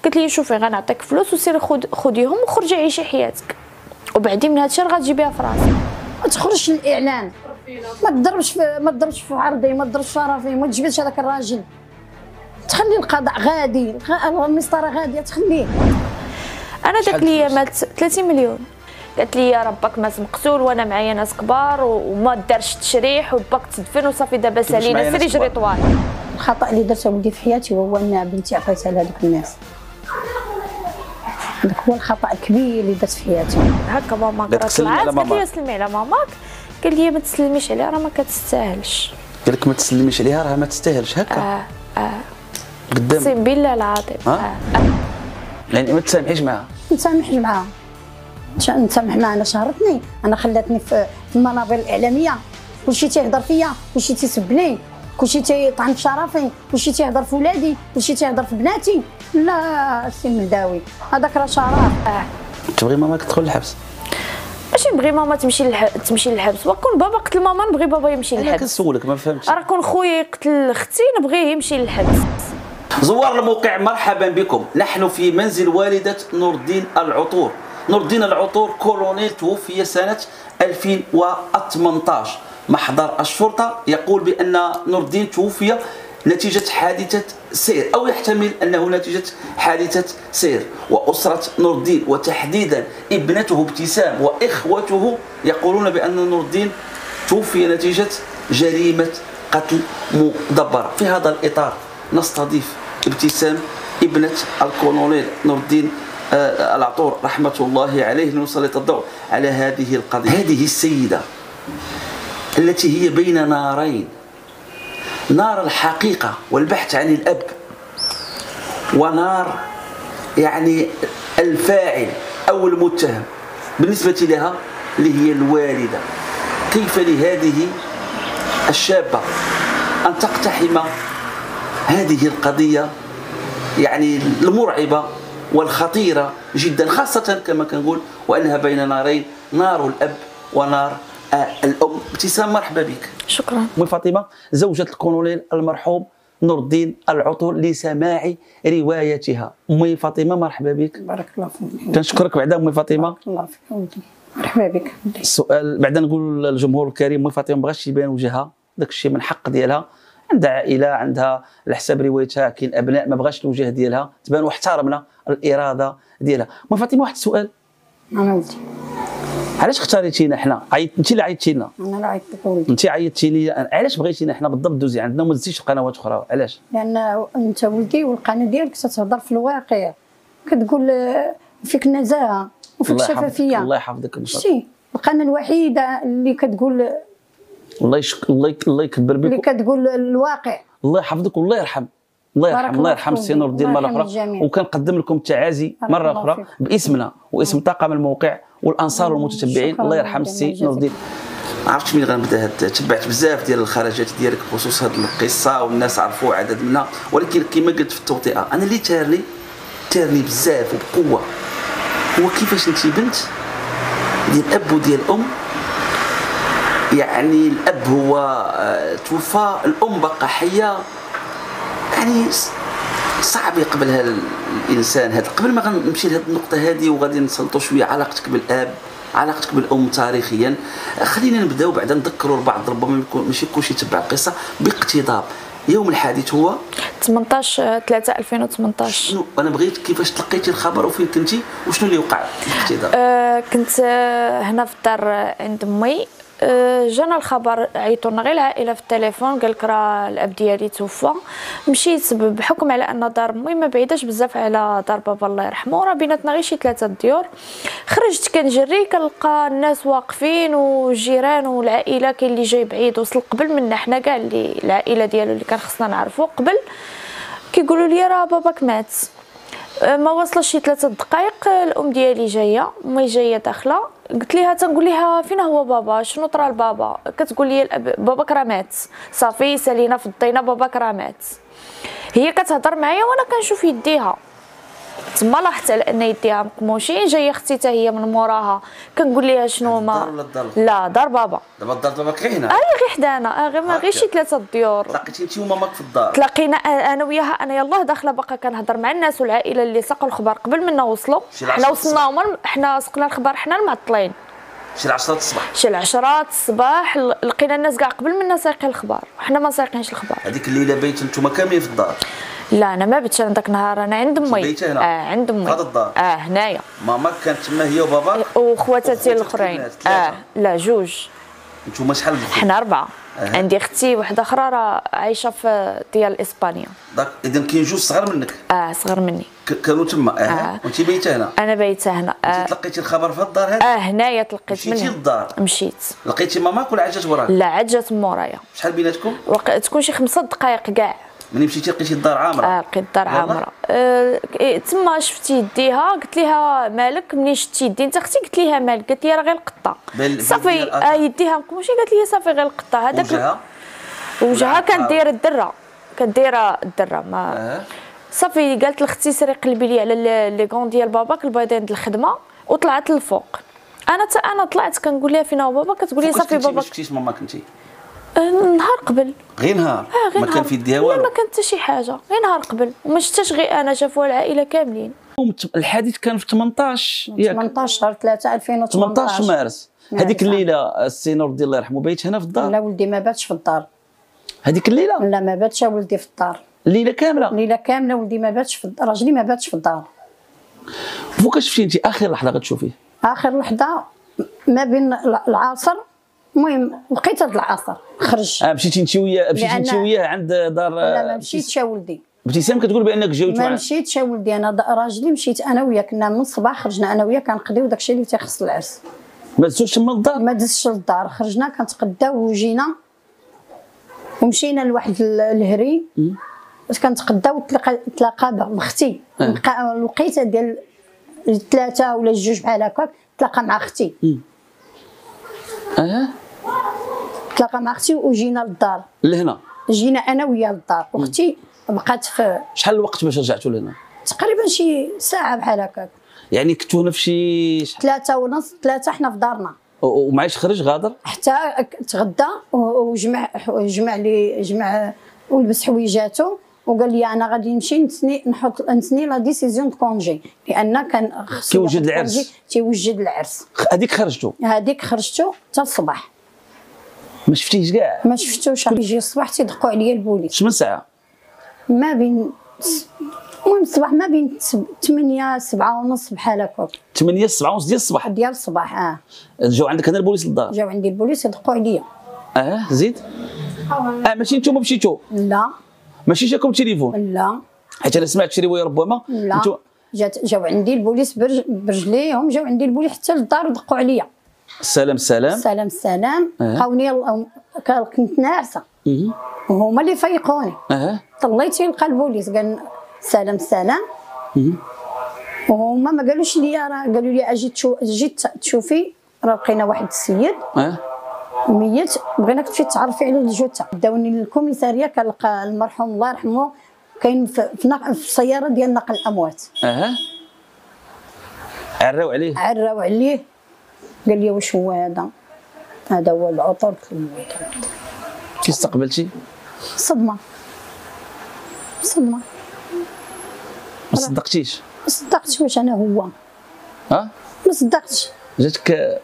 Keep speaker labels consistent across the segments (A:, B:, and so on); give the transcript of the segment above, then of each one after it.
A: قالت لي شوفي غنعطيك فلوس وسيري خديهم وخرجي عيشي حياتك، وبعدين من هادشي راه غتجيبيها في راسك.
B: ما تخرجش للاعلان، ما تضربش في عرضي، ما تضربش في شرفي، ما تجبدش هذاك الراجل، تخلي القضاء غادي، المسطره غاديه تخليه.
A: انا داك الايامات 30 مليون. قالت لي يا ربك مات مقتول وانا معايا ناس كبار وما دارش تشريح وباك تدفن وصافي دابا سالينا سيري جري طوال. الخطا اللي درته ولدي في حياتي هو ان بنتي عطيتها لهذوك الناس، هذاك هو الخطا الكبير اللي درت في حياتي. هكا ماما قرات العاد قالت لي سلمي على ماماك، قال لي ما تسلميش عليها راه ما كتستاهلش.
C: قال لك ما تسلميش عليها راه ما تستاهلش هكا. قدام
A: اقسم بالله العظيم.
C: يعني ما تسامحيش معاها؟
B: ما نتسامحش معاها، نتسامح معها. انا شهرتني، انا خلاتني في المنابر الاعلاميه، كلشي تيهضر فيا، كلشي تيسبني، كلشي تيطعن في شرفي، كلشي تيهضر في ولادي، كلشي تيهضر في بناتي. لا السي المهداوي هذاك راه شرف.
C: تبغي ماماك تدخل الحبس؟
A: ماشي نبغي ماما تمشي للحبس، وكون بابا قتل ماما نبغي بابا يمشي للحبس.
C: انا كنسولك ما فهمتش.
A: راه كون خويا يقتل اختي نبغيه يمشي للحبس.
C: زوار الموقع مرحبا بكم. نحن في منزل والدة نور الدين العطور. نور الدين العطور كولونيل توفي سنة 2018. محضر الشرطة يقول بأن نور الدين توفي نتيجة حادثة سير، أو يحتمل أنه نتيجة حادثة سير. وأسرة نور الدين وتحديدا ابنته ابتسام وإخوته يقولون بأن نور الدين توفي نتيجة جريمة قتل مدبرة. في هذا الإطار نستضيف ابتسام ابنة الكولونيل نور الدين العطور رحمة الله عليه لنسلط الضوء على هذه القضية. هذه السيدة التي هي بين نارين، نار الحقيقة والبحث عن الأب، ونار يعني الفاعل أو المتهم بالنسبة لها اللي هي الوالدة. كيف لهذه الشابة أن تقتحم هذه القضية يعني المرعبة والخطيرة جدا، خاصة كما كنقول وأنها بين نارين، نار الأب ونار الأم. ابتسام مرحبا بك.
A: شكرا.
C: أم فاطمة زوجة الكولونيل المرحوم نور الدين العطور لسماع روايتها. أم فاطمة مرحبا بك.
B: بارك الله فيك.
C: كنشكرك بعدا أم فاطمة.
B: بارك الله فيك ولدي. مرحبا بك.
C: السؤال بعدا نقول للجمهور الكريم، أم فاطمة مابغاش يبان وجهها، داك الشيء من حق ديالها، عندها عائله، عندها على حساب روايتها كاين ابناء، ما بغاش الوجه ديالها تبان، واحترمنا الاراده ديالها. أم فاطمة واحد السؤال،
B: انا ولدي
C: علاش اختاريتينا حنا؟ انت اللي عيطتي لنا.
B: انا اللي عيطت لك ولدي.
C: انت عيطتي لي، علاش بغيتينا حنا بالضبط دوزي عندنا وما دزتيش في قنوات اخرى؟ علاش؟
B: لان انت ولدي والقناه ديالك تتهضر في الواقع، كتقول فيك النزاهه وفيك الشفافيه.
C: الله يحفظك.
B: شتي القناه الوحيده اللي كتقول
C: الله يكبر بك،
B: اللي كتقول الواقع.
C: الله يحفظك والله يرحم، الله يرحم السي نور الدين مره اخرى. وكنقدم لكم التعازي مره اخرى باسمنا واسم طاقم الموقع والانصار والمتتبعين. الله يرحم السي نور الدين. ما عرفتش منين غنبدا. تبعت بزاف ديال الخرجات ديالك بخصوص هذه القصه والناس عرفوا عدد منها، ولكن كما قلت في التوطئه انا اللي تارني بزاف وبقوه هو كيفاش انت بنت ديال الاب وديال الام. يعني الاب هو توفى، الام بقى حيه، يعني صعب يقبلها الانسان هذا. قبل ما غنمشي لهذه النقطه هذه وغادي نسلطوا شويه علاقتك بالاب، علاقتك بالام تاريخيا، خلينا نبداو بعدا نذكروا البعض ربما ماشي كلشي تبع القصه باقتضاب. يوم الحادث هو
A: 18/3/2018.
C: شنو انا بغيت كيفاش تلقيتي الخبر وفين كنتي وشنو اللي وقع باقتضاب؟
A: كنت هنا في الدار عند امي، جانا الخبر، عيطونا غير العائله في التليفون، قال لك راه الاب ديالي توفى. مشيت بحكم على ان دار امي ما بعيداش بزاف على دار بابا الله يرحمه، راه بيناتنا غير شي 3 ديور. خرجت كنجري كنلقى الناس واقفين والجيران والعائله، كاين اللي جاي بعيد وصل قبل منا حنا كاع، اللي العائله ديالو اللي كان خصنا نعرفو قبل، كيقولوا لي راه باباك مات. ما وصلش شي 3 دقائق الام ديالي جايه، امي جايه داخله، قلت ليها تنقول ليها فين هو بابا، شنو طرا لبابا؟ كتقول لي باباك راه مات، صافي سالينا في الضينه، باباك راه مات. هي كتهضر معايا وانا كنشوف يديها، تما لاحظت على ان يديها مقموشين. جايه اختي حتى هي من موراها كنقول لها شنو ما لا دار بابا.
C: دابا الدار دابا غير هنا
A: غير حدانا غير ما غير شي 3 ديور.
C: تلاقيتي انت وماماك في الدار؟
A: تلاقينا انا وياها. انا يلاه داخله باقا كنهضر مع الناس والعائله اللي ساقوا الخبر قبل منا وصلوا. حنا وصلنا حنا سقنا الخبر حنا المعطلين
C: شي 10 الصباح.
A: شي 10 الصباح لقينا الناس كاع قبل منا سايقين الخبر وحنا ما سايقينش الخبر.
C: هذيك الليله بيتوا نتوما كاملين في الدار؟
A: لا انا ما بيتش. انا داك النهار انا عند امي.
C: بيتها هنا؟
A: عند امي.
C: هذا الدار؟
A: هنايا.
C: ماماك كانت تما هي وباباك
A: وخواتاتي الاخرين؟ لا جوج.
C: نتوما شحال؟
A: حنا 4. عندي اختي واحده اخرى راه عايشه في ديال اسبانيا.
C: داك اذا كاين جوج صغار منك؟
A: صغر مني.
C: كانوا تما؟ وانت بايته هنا؟
A: انا بايته هنا.
C: تلقيتي الخبر في الدار هذه؟
A: هنايا تلقيت منها.
C: مشيتي للدار؟
A: مشيت.
C: لقيتي ماماك ولا عجات وراك؟
A: لا عجات مورايا.
C: شحال بيناتكم؟
A: تكون شي 5 دقائق كاع.
C: ملي مشيتي لقيتي الدار عامره؟
A: لقيت الدار عامره. تما شفتي يديها قلت لها مالك. ملي شفتي يدي انت اختي قلت لها مالك. قالت لي راه غير القطه. صافي يديها مقموشي. قالت لي صافي غير القطه. هذاك وجهها كانت دايره الدره. كانت دايره الدره ما صافي. قالت لاختي سيري قلبي لي على لي كون ديال باباك البيضين ديال الخدمه وطلعت للفوق. انا طلعت كنقول لها فينا هو بابا. كتقول لي صافي باباك.
C: ما شفتيش ماماك انت؟
A: نهار قبل.
C: غير نهار؟ ما كان في يديها والو؟
A: لا ما كان حتى شي حاجه. غير نهار قبل وما شفتش غير انا. شافوها العائله كاملين.
C: الحادث كان في 18 ياك؟
B: 18 شهر 3 2018.
C: 18 مارس. هذيك الليله السي نور الدين الله يرحمه بايت هنا في الدار؟
B: لا ولدي ما باتش في الدار
C: هذيك الليله؟
B: لا ما باتش ولدي في الدار
C: الليله كامله؟
B: الليله كامله ولدي ما باتش في الدار. راجلي ما باتش في الدار.
C: فوقاش شفتي انت اخر لحظه غتشوفيه؟
B: اخر لحظه ما بين العصر. المهم لقيت هاد العصر خرج.
C: مشيتي انت وياه عند دار؟
B: لا ما مشيتش ولدي.
C: ابتسام كتقول بانك جاوبتوا
B: ما مشيتش ولدي. انا راجلي مشيت انا وياه. كنا من الصباح خرجنا انا وياه كنقضيو داكشي اللي تيخص العرس.
C: ما دزتوش تما للدار؟
B: ما دزتش للدار. خرجنا كنتقداو وجينا ومشينا لواحد الهري باش كنتقداو. تلاقى بختي. الوقيته ديال 3 ولا 2 بحال هكاك تلاقى مع اختي. تلاقى مع اختي وجينا للدار
C: لهنا.
B: جينا انا وياه للدار. واختي بقات في.
C: شحال الوقت باش رجعتوا لهنا؟
B: تقريبا شي ساعه بحال هكاك.
C: يعني كنتوا هنا في شي
B: 3 ونص 3 حنا في دارنا.
C: ومعايش خرج غادر
B: حتى تغدى جمع ولبس حويجاتو وقال لي انا غادي نمشي نتني لا ديسيزيون دو كونجي لان كان
C: كيوجد العرس.
B: تيوجد العرس.
C: هذيك خرجتو
B: حتى الصباح.
C: ما شفتيش كاع؟
B: ما شفتوش. يجي الصباح تيدقوا عليا البوليس.
C: من ساعه؟
B: ما بين المهم الصباح ما بين 8 7 ونص بحال هكا.
C: 8 7 ونص ديال الصباح؟
B: ديال الصباح.
C: جاو عندك هنا البوليس للدار؟
B: جاو عندي البوليس يدقوا عليا.
C: زيد. ماشي نتوما مشيتو؟
B: لا
C: ماشي جاكم التليفون؟
B: لا
C: حيت انا سمعت شي روايه ربما.
B: لا جاو عندي البوليس برجليهم. جاو عندي البوليس حتى للدار ودقوا عليا.
C: السلام
B: بقاوني كنت ناعسه وهما اللي فيقوني. طليت يلقى البوليس قال سلام. وهما ما قالوش لي راه قالوا لي اجي تشوفي راه لقينا واحد السيد ميت بغيناك تمشي تعرفي على الجثه. داوني للكوميساريه كنلقى المرحوم الله يرحمه كاين في السياره ديال نقل الاموات.
C: عراو عليه
B: قال لي واش هو هذا هو العطر.
C: كي استقبلتي؟
B: صدمه.
C: ما صدقتيش؟
B: ما صدقتش واش انا هو. ما صدقتش.
C: جاتك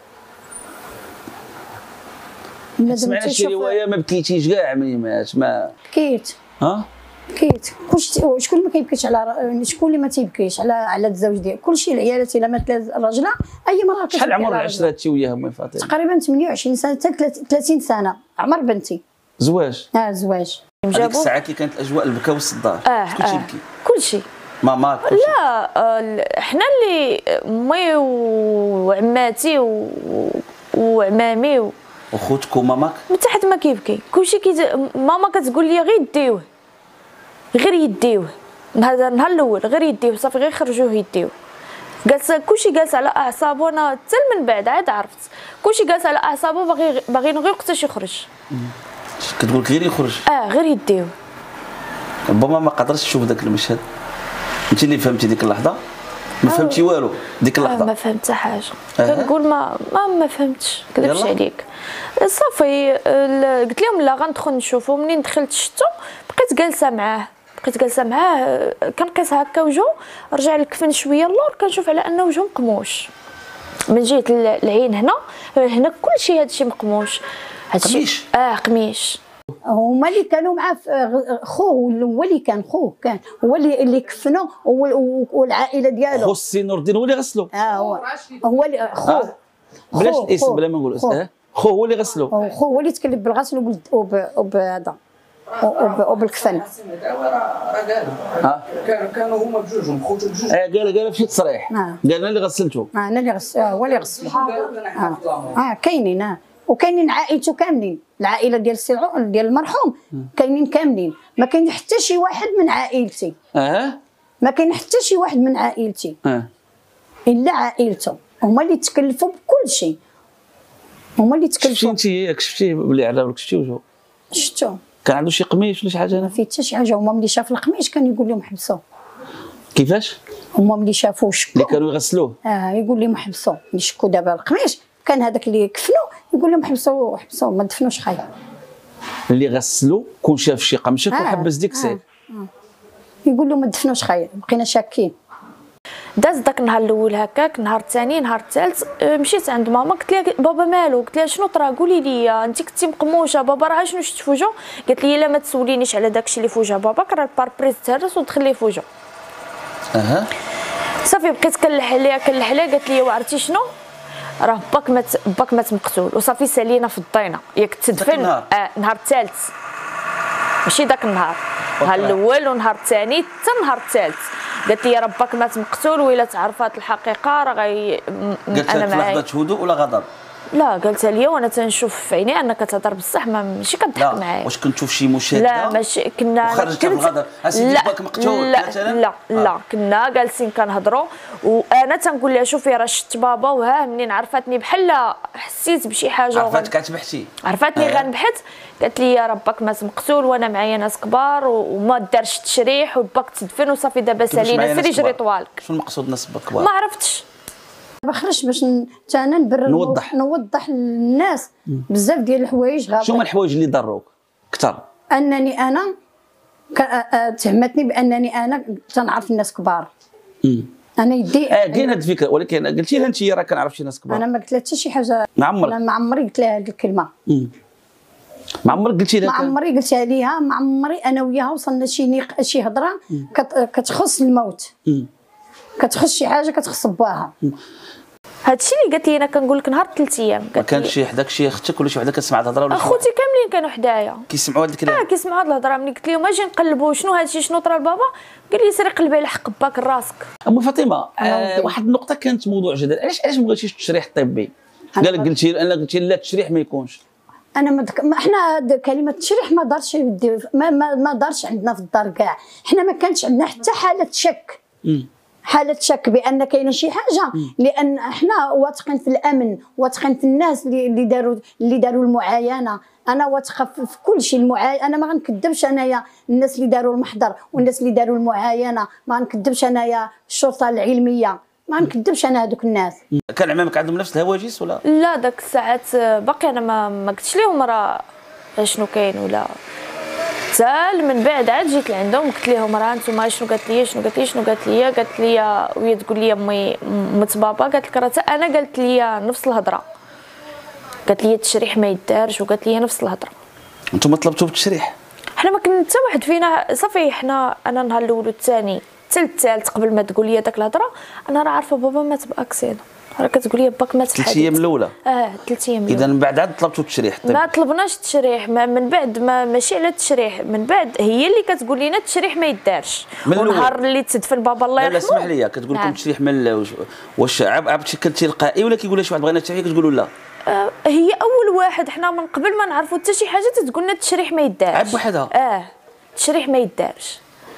C: سمعنا شي روايه ما بكيتيش كاع ملي مات؟ ما
B: بكيت. بكيت. شكون اللي ما كيبكيش على شكون اللي ما تيبكيش على الزوج ديالو. كلشي العيالات الا مات الراجله اي مراه كتبكي.
C: شحال عمر العشره هادشي وياها امي فاطمه؟
B: تقريبا 28 سنه حتى 30 سنه. عمر بنتي.
C: زواج؟
B: زواج.
C: هذيك الساعه كي كانت الاجواء البكا والصداع شكون تيبكي؟
A: كلشي.
C: ماما
A: لا حنا اللي امي وعماتي وعمامي
C: وخوتك وماماك
A: حتى حد ما كيبكي. كلشي ماما كتقول لي غير يديوه هذا النهار الاول غير يديوه صافي غير خرجوه يديوه. جالس كلشي جالس على اعصابه. انا حتى من بعد عاد عرفت كلشي جالس على اعصابه باغيين غير وقتاش يخرج.
C: كتقول غير يخرج؟
A: غير يديوه.
C: ربما ما قدرتش تشوف ذاك المشهد. انت اللي فهمتي ديك اللحظه؟ ما فهمتي والو ديك اللحظه؟
A: ما فهمت حتى حاجه. كنقول ما فهمتش، كذبش عليك. صافي قلت لهم لا غندخل نشوفو. منين دخلت شفتو بقيت جالسه معاه كنقيس هكا وجهو، رجع الكفن شويه اللور، كنشوف على ان وجهو مقموش من جهه العين. هنا كلشي هادشي مقموش.
C: قميش؟
A: قميش.
B: هما اللي كانوا معاه خوه، هو اللي كان خوه، كان هو اللي كفنو، والعائله ديالو.
C: خو السي نور الدين هو اللي غسلو؟
B: هو اللي خوه.
C: بلاش الاسم بلا ما نقولوا اسم. خو هو اللي غسلو؟
B: خو هو اللي تكلف بالغسل وبهذا وبالكفن.
D: كانوا هما بجوجهم خوتو بجوج.
C: قال مشيت تصريح. قال انا اللي غسلته.
B: انا اللي هو اللي غسل. كاينين وكاينين عائلته كاملين، العائله ديال ديال المرحوم كاينين كاملين. ما كاين حتى شي واحد من عائلتي. ما كاين حتى شي واحد من عائلتي. الا عائلته هما اللي تكلفوا بكل شيء. هما اللي تكلفوا.
C: شفتي بلي على بالك شفتي وجهو؟
B: شفتو.
C: كان عنده شي قميش ولا شي حاجه؟
B: ما فيه حتى شي حاجه. هما ملي شاف القميش كان يقول لهم حبسوه.
C: كيفاش؟
B: هما ملي شافوه شكو
C: اللي كانوا يغسلوه.
B: يقول لهم حبسوه. ملي شكو دابا القميش كان هذاك اللي كفنو يقول لهم حبسوه ما دفنوش خايب.
C: اللي غسلو كون شاف شي قمشك وحبس ديك السيد.
B: يقول لهم ما دفنوش خايب. بقينا شاكين.
A: داز داك النهار الاول هكاك، النهار الثاني، النهار الثالث مشيت عند ماما قلت لها بابا مالو، قلت لها شنو طرا قولي لي انت كنتي مقموشه بابا راه شنو شفت في وجهو. قالت لي لا ما تسولينيش على داكشي اللي في وجه باباك، راه الباربريز تهرس ودخل لي في وجهو. صافي بقيت كنلح عليها قالت لي وعرفتي شنو راه باك مات مقتول. وصافي سالينا في الضينه ياك تدفن. النهار الثالث ماشي داك النهار الاول والنهار الثاني حتى النهار الثالث. قالت لي راه باك مات مقتول وإلا تعرفات الحقيقه راه
C: انا معايا. قالت لك هدوء ولا غضب؟
A: لا قالتها لي وانا تنشوف في عيني انك كتهضر بصح ماشي كضحك معايا.
C: واش كنتشوف شي مشاهده؟
A: لا ماشي كنا
C: خرجت بالغضب اسيدي باك مقتول مثلا؟
A: لا كنا جالسين كنهضروا وانا تنقول لها شوفي راه شفت بابا وها منين عرفتني بحال حسيت بشي حاجه
C: عرفتك كتبحثي.
A: عرفتني غنبحث. قالت لي يا ربك مات مقتول وانا معايا ناس كبار وما دارش التشريح والباك تدفن وصافي دابا سالينا سيري جري طوالك.
C: شنو المقصود ناس كبار؟
A: ما عرفتش.
B: دابا خرجت باش انا نوضح للناس بزاف ديال الحوايج.
C: شنو هما الحوايج اللي ضروك اكثر؟
B: انني انا تهمتني بانني انا تنعرف الناس كبار. انا يدي
C: كاين هاد الفكره، ولكن قلتي لها انت راه كنعرف شي ناس كبار.
B: انا ما قلت لها حتى شي حاجه.
C: ما
B: عمري قلت لها هذه الكلمه.
C: ما عمرك قلتي لها؟
B: ما عمري قلتها ليها. ما عمري انا وياها وصلنا شي هضره كتخص الموت. كتخص شي حاجه كتخص باها.
A: هادشي اللي قالت لي انا كنقول لك نهار 3 ايام.
C: ما كانش شي حداك شي اختك ولا شي وحده كتسمع الهضره ولا
A: اخوتي كاملين كانوا حدايا
C: كيسمعوا هاد الكلام؟
A: كيسمعوا هاد الهضره. ملي قلت لهم اجي نقلبوا شنو هادشي شنو طرا لبابا قال لي سيري قلبي على حق باك راسك.
C: ام فاطمه واحد النقطه كانت موضوع جدل، علاش ما بغيتيش التشريح الطبي؟ قلتي لا التشريح ما يكونش.
B: انا ما حنا كلمه التشريح ما دارش ما دارش عندنا في الدار كاع. حنا ما كانتش عندنا حتى حاله شك بان كاينه شي حاجه. لان احنا واثقين في الامن، واثقين في الناس اللي داروا المعاينه. انا واثقه في كل شيء. انا ما غنكذبش انايا الناس اللي داروا المحضر والناس اللي داروا المعاينه، ما غنكذبش انايا الشرطه العلميه، ما غنكذبش انا هذوك الناس.
C: كان عمامك عندهم نفس الهواجس ولا
A: لا؟ داك الساعات باقي انا ما قلتش لهم راه شنو كاين ولا حتى من بعد عاد جيت لعندهم قلت لهم راه نتوما شنو قالت لي وهي تقول لي امي مت بابا قالت لك راه انا قالت لي نفس الهضره. قالت لي التشريح ما يدارش وقالت لي نفس الهضره.
C: انتم طلبتوا بالتشريح؟
A: حنا ما كان حتى واحد فينا. صافي حنا انا النهار الاول والثاني حتى الثالث قبل ما تقول لي داك الهضره انا راه عارفه بابا مات باكسيد. راه كتقول لي باك مات في الحديث
C: 3 ايام الاولى.
A: 3 ايام
C: اذا من بعد عاد طلبتوا التشريح؟ طيب
A: ما طلبناش التشريح من بعد ماشي على التشريح. من بعد هي اللي كتقول لنا التشريح ما يدارش. والنهار اللي تدفن بابا الله يرحمه.
C: لا اسمح لي كتقول لكم التشريح من واش عبتي تلقائي ولا كيقول لها شي واحد بغينا التشريح كتقولوا لا؟
A: هي اول واحد. حنا من قبل ما نعرفوا حتى شي حاجه تتقول لنا التشريح ما يدارش.
C: عاد بوحدها؟
A: التشريح ما يدارش.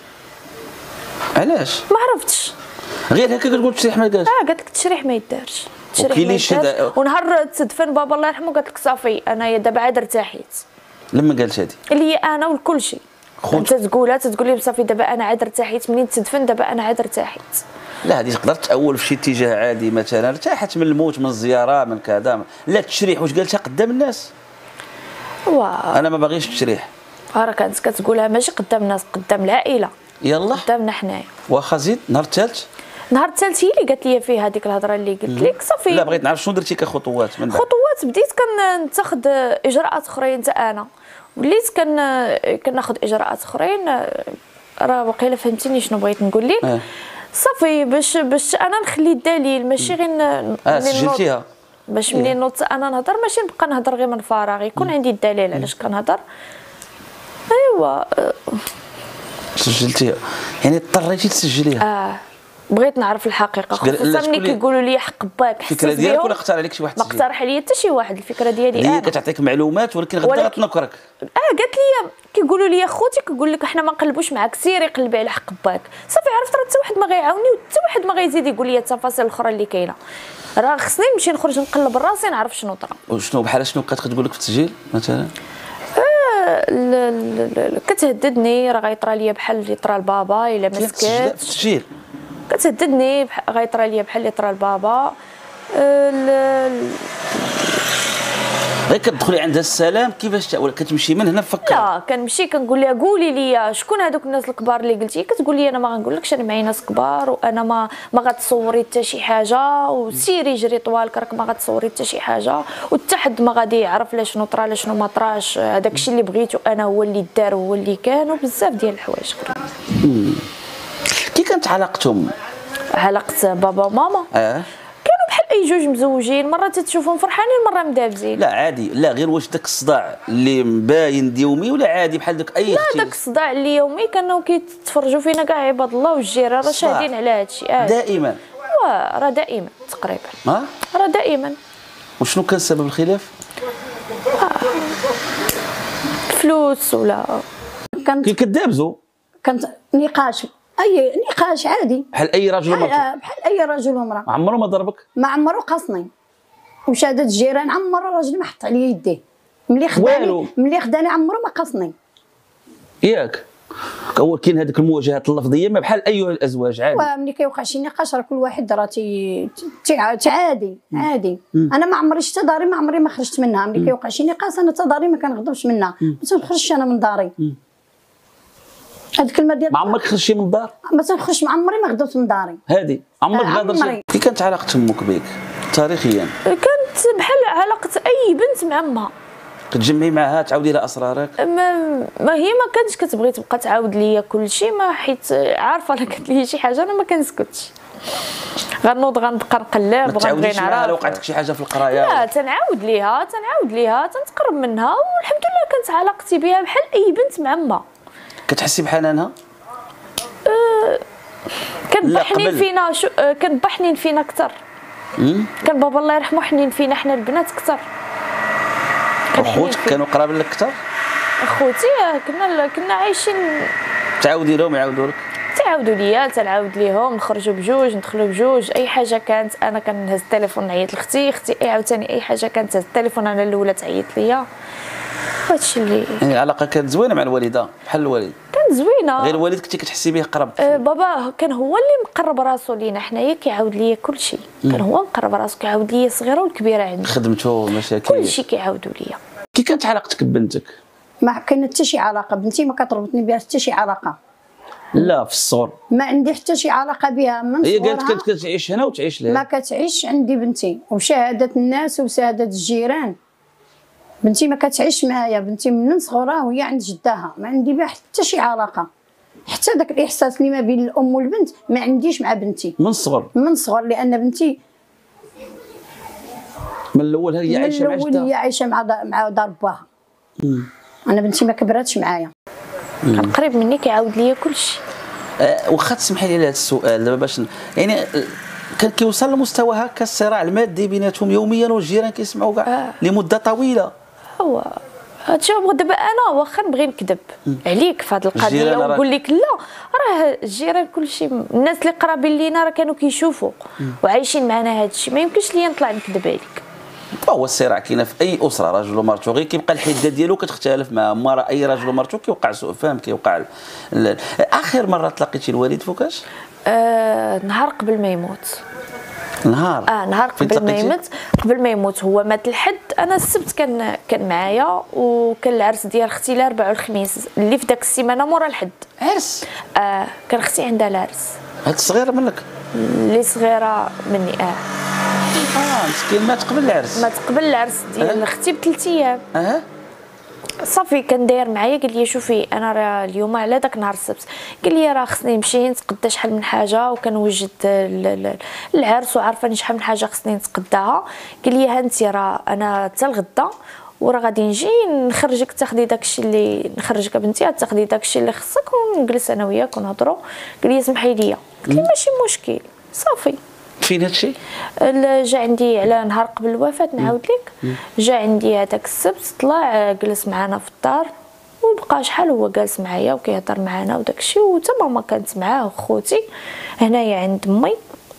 C: علاش؟
A: ما عرفتش.
C: غير هكا كتقول التشريح ما يدارش؟
A: قالت لك التشريح ما يدارش.
C: وكاين اللي شد.
A: ونهار تدفن بابا الله يرحمه قالت لك صافي انا دابا عاد ارتاحيت.
C: لما قالت هذه؟
A: اللي هي انا والكل شيء. انت تقولها تقول لي صافي دابا انا عاد ارتحيت منين تدفن دابا انا عاد ارتحيت.
C: لا هذه تقدر تأول في شي اتجاه عادي، مثلا ارتاحت من الموت من الزياره من كذا، لا التشريح واش قالتها قدام الناس؟ انا ما باغيش التشريح.
A: راه كانت كتقولها ماشي قدام الناس، قدام العائله،
C: يلا
A: قدامنا حنايا.
C: واخا زيد النهار الثالث.
A: النهار الثالث هي اللي قالت لي فيه هذيك الهضره اللي قلت لك صافي.
C: لا بغيت نعرف شنو درتي كخطوات من بعد.
A: خطوات بديت كنتخذ اجراءات اخرين حتى انا، وليت كناخذ اجراءات اخرين. راه واقيلا فهمتيني شنو بغيت نقول لك. صافي باش انا نخلي الدليل ماشي غير
C: سجلتيها
A: باش ملي نوض انا نهضر ماشي نبقى نهضر غير من فراغ، يكون عندي الدليل علاش كنهضر. ايوا
C: سجلتيها يعني اضطريتي تسجليها.
A: بغيت نعرف الحقيقه، خصوصا ملي كيقولوا لي حق باك حسيت
C: الفكره ديالك ولا اختار عليك شي واحد؟
A: ما اقترح عليا حتى شي واحد، الفكره ديالي
C: هي كتعطيك معلومات ولكن غدا تنكرك.
A: قالت لي كيقولوا لي خوتي كيقول لك حنا ما نقلبوش معاك، سيري قلبي على حق باك. صافي عرفت راه حتى واحد ما غيعاوني وحتى واحد ما غيزيد يقول لي التفاصيل الاخرى اللي كاينه. راه خصني نمشي نخرج نقلب راسي نعرف شنو طرا.
C: وشنو بحال شنو بقات كتقول لك في التسجيل مثلا؟
A: كتهددني راه غيطرى ليا بحال اللي طرا لبابا الا ما سكت.
C: في التسجيل
A: كتهددني غيطرى ليا بحال اللي طرا لبابا.
C: غير كتدخلي عندها السلام كيفاش ولا كتمشي من هنا فكر؟
A: لا كنمشي كنقول لها قولي لي شكون هذوك الناس الكبار اللي قلتي. كتقول لي انا ما غنقولكش انا معايا ناس كبار وانا ما غتصوري حتى شي حاجه وسيري جري طوالك راك ما غتصوري حتى شي حاجه وحتى حد ما غادي يعرف لا شنو طرا لا شنو ما طراش. هذاك الشيء اللي بغيتو انا هو اللي دار هو اللي كان وبزاف ديال الحوايج اخرين.
C: كي كانت علاقتهم؟
A: علاقه بابا وماما كانوا بحال اي جوج مزوجين، مره تتشوفهم فرحانين مره مدابزين.
C: لا عادي. لا غير واش داك الصداع اللي مباين ديومي ولا عادي بحال داك اي اختي؟
A: لا داك الصداع اللي يومي كانوا كيتفرجوا فينا كاع عباد الله والجيران راه شاهدين على هذا الشيء.
C: دائما
A: راه دائما تقريبا راه دائما.
C: وشنو كان سبب الخلاف؟
A: فلوس ولا
C: كي كدابزوا
B: كانت نقاش، اي نقاش عادي
C: بحال اي رجل ومرأة.
B: بحال اي رجل ومرأة.
C: عمرو ما ضربك؟
B: ما عمرو قصني وشهادة الجيران عمرو الراجل ما حط عليا يديه. ملي خداني عمرو ما قصني.
C: ياك هو كاين هذيك المواجهات اللفظيه ما بحال اي الازواج عادي.
B: وملي كيوقع شي نقاش راه كل واحد راه عادي عادي. انا ما عمري حتى داري ما عمري ما خرجت منها. ملي كيوقع شي نقاش انا حتى داري ما كنغضبش منها، ما تنخرجش انا من داري. هاد الكلمه ديال
C: ما عمرك خرجتي من الدار؟
B: ما تنخرجش، ما عمري ما غدوت من داري.
C: هادي عمرك غادرتي؟ كي كانت علاقه امك بك تاريخيا؟
A: كانت بحال علاقه اي بنت مع امها.
C: كتجمعي معها تعاودي لها اسرارك؟
A: ما هي ما كانتش كتبغي تبقى تعاود ليا كل شيء، ما حيت عارفه الا قالت لي شي حاجه انا ما كنسكتش، غنوض غنبقى نقلب وغنبغي نعرف.
C: وقعت لك شي حاجه في القرايه؟
A: لا تنعاود ليها تنتقرب منها والحمد لله كانت علاقتي بها بحال اي بنت مع امها.
C: كتحسي بحنانها؟
A: كان بحنين فينا كان بحنين فينا اكثر. كان بابا الله يرحمه حنين فينا حنا البنات اكثر.
C: اخوتك كانوا قرابين لك اكثر؟
A: اخوتي كنا عايشين.
C: تعاودي لهم يعاودوا لك؟
A: تعاودوا ليا تنعاود ليهم، نخرجوا بجوج ندخلوا بجوج. اي حاجه كانت انا كنهز التليفون نعيط لاختي، اختي عاوتاني اي حاجه كانت تهز التليفون انا الاولى تعيط ليا. هادشي اللي
C: يعني العلاقه كانت زوينه مع الوالده بحال الوالد؟
A: كانت زوينه.
C: غير الوالد كنتي كتحسي به قرب؟
A: بابا كان هو اللي مقرب راسو لينا حنايا، كيعاود ليا كلشي. كان هو مقرب راسو كيعاود ليا الصغيره والكبيره عندي،
C: خدمته مشاكل
A: كلشي كيعاودوا ليا.
C: كي كانت علاقتك ببنتك؟
B: ما كاين حتى شي علاقه، بنتي ما كتربطني بها حتى شي علاقه.
C: لا في الصغر
B: ما عندي حتى شي علاقه بها من صغرها.
C: هي قالت كنت كتعيش هنا وتعيش لها؟
B: ما كتعيش عندي بنتي، وبشهاده الناس وشهاده الجيران بنتي ما كتعيش معايا. بنتي من صغرها وهي عند جداها، ما عندي بها حتى شي علاقه. حتى داك الاحساس اللي ما بين الام والبنت ما عنديش مع بنتي
C: من الصغر.
B: لان بنتي
C: من الاول هي عايشه مع جدها.
B: هي عايشه مع دار باها. انا بنتي ما كبراتش معايا.
A: كان قريب مني كيعاود ليا كلشي.
C: واخا تسمحي لي على هذا السؤال دابا باش يعني كان كيوصل لمستوى هكا الصراع المادي بيناتهم يوميا والجيران كيسمعوا كاع لمده طويله؟
A: هو هادشي دابا انا واخا نبغي نكذب عليك في هذه القضيه ونقول لك لا، راه الجيران كلشي الناس اللي قرابين لينا راه كانوا كيشوفوا وعايشين معنا هادشي، ما يمكنش ليا نطلع نكذب عليك.
C: هو الصراع كاين في اي اسره، راجل ومرته، غير كيبقى الحده ديالو كتختلف مع راه اي راجل ومرته كيوقع سوء فهم، كيوقع اخر مره تلاقيتي الوالد فوقاش؟
A: نهار قبل ما يموت.
C: نهار
A: قبل ما يموت هو مات الحد، انا السبت كان معايا، وكان العرس ديال اختي الاربعاء والخميس اللي في داك السيمانه مورا الحد.
C: عرس؟
A: كان اختي عندها العرس.
C: هاد صغيره منك؟
A: اللي صغيره مني.
C: مسكين مات قبل العرس.
A: مات قبل العرس ديال اختي ب3 ايام. صافي كان داير معايا، قال لي شوفي انا راه اليوم على داك نهار السبت، قال لي راه خصني نمشي نتقدى شحال من حاجه، وكنوجد العرس وعارفاني شحال من حاجه خصني نتقداها. قال لي ها انت راه انا حتى الغدا وراه غادي نجي نخرجك تاخدي داكشي اللي نخرجك بنتي، تاخدي داكشي اللي خصك ونجلس انا وياك ونهضروا. قال لي سمحي لي، قلت له ماشي مشكل. صافي
C: فين هادشي؟
A: جا عندي على نهار قبل الوفاه، نعاود لك. جا عندي هذاك السبت، طلع جلس معنا في الدار وبقى شحال هو جالس معايا وكيهضر معنا وداكشي، وتا ماما كانت معاه وخوتي هنايا عند امي.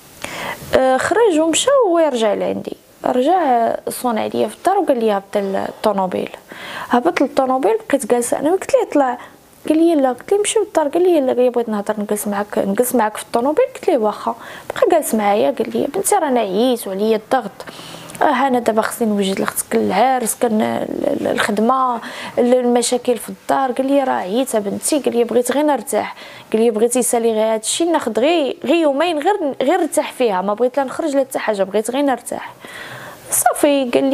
A: خرج ومشى ويرجع لعندي، رجع صون عليا في الدار وقال لي هبط الطوموبيل. هبط للطوموبيل، بقيت جالسه انا، قلت ليه طلع؟ قال لي لا. قلت ليه نمشيو للدار؟ قال لي لا، بغيت نهضر نجلس معاك في الطوموبيل. قلت ليه واخا. بقى جالس معايا، قال لي بنتي رانا عييت وعليا الضغط، انا دابا خصني نوجد لاختك العرس، كان الخدمه المشاكل في الدار. قال لي راه عييت بنتي، قال لي بغيت غير نرتاح، قال لي بغيتي يسالي غير هادشي ناخذ غير يومين غير نرتاح فيها، ما بغيت لا نخرج لا حتى حاجه، بغيت غير نرتاح. صافي قال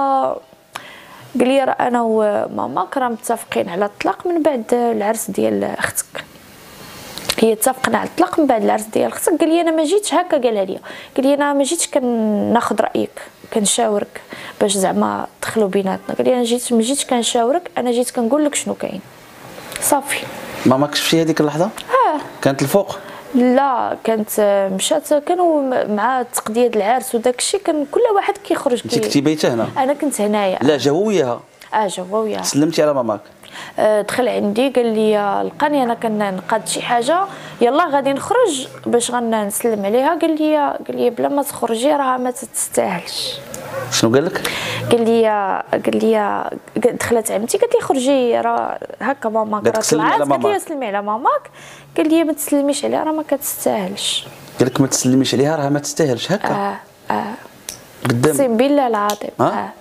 A: لي راه انا وماما كنا متفقين على الطلاق من بعد العرس ديال اختك. هي اتفقنا على الطلاق من بعد العرس ديال اختك. قال لي انا ما جيتش هكا، قالها لي، قال لي انا ما جيتش كناخذ رايك، كنشاورك باش زعما دخلوا بيناتنا. قال لي انا ما جيتش كنشاورك، انا جيت كنقول لك شنو كاين. صافي.
C: ماما كشفتي هذيك اللحظه؟ كانت الفوق؟
A: لا، كانت مشات، كانوا مع تقضيه العرس وداك الشيء، كان كل واحد كيخرج.
C: انت كنتي بايته هنا؟
A: انا كنت هنايا.
C: لا، جا هو وياها؟
A: جا هو وياها.
C: سلمتي على ماماك؟
A: دخل عندي قال لي لقاني انا كنقاد شي حاجه، يلا غادي نخرج باش غنسلم عليها. قال لي بلا ما تخرجي راه ما تستاهلش.
C: شنو قال لك؟
A: قال لي دخلت عمتي قالت لي خرجي راه هكا ماماك راه طلعت. قالت لي سلمي على ماماك. قال لي ما تسلميش عليها راه ما كتستاهلش.
C: قال لك ما تسلميش عليها راه ما تستاهلش هكا؟ قدام؟
A: اقسم بالله العظيم.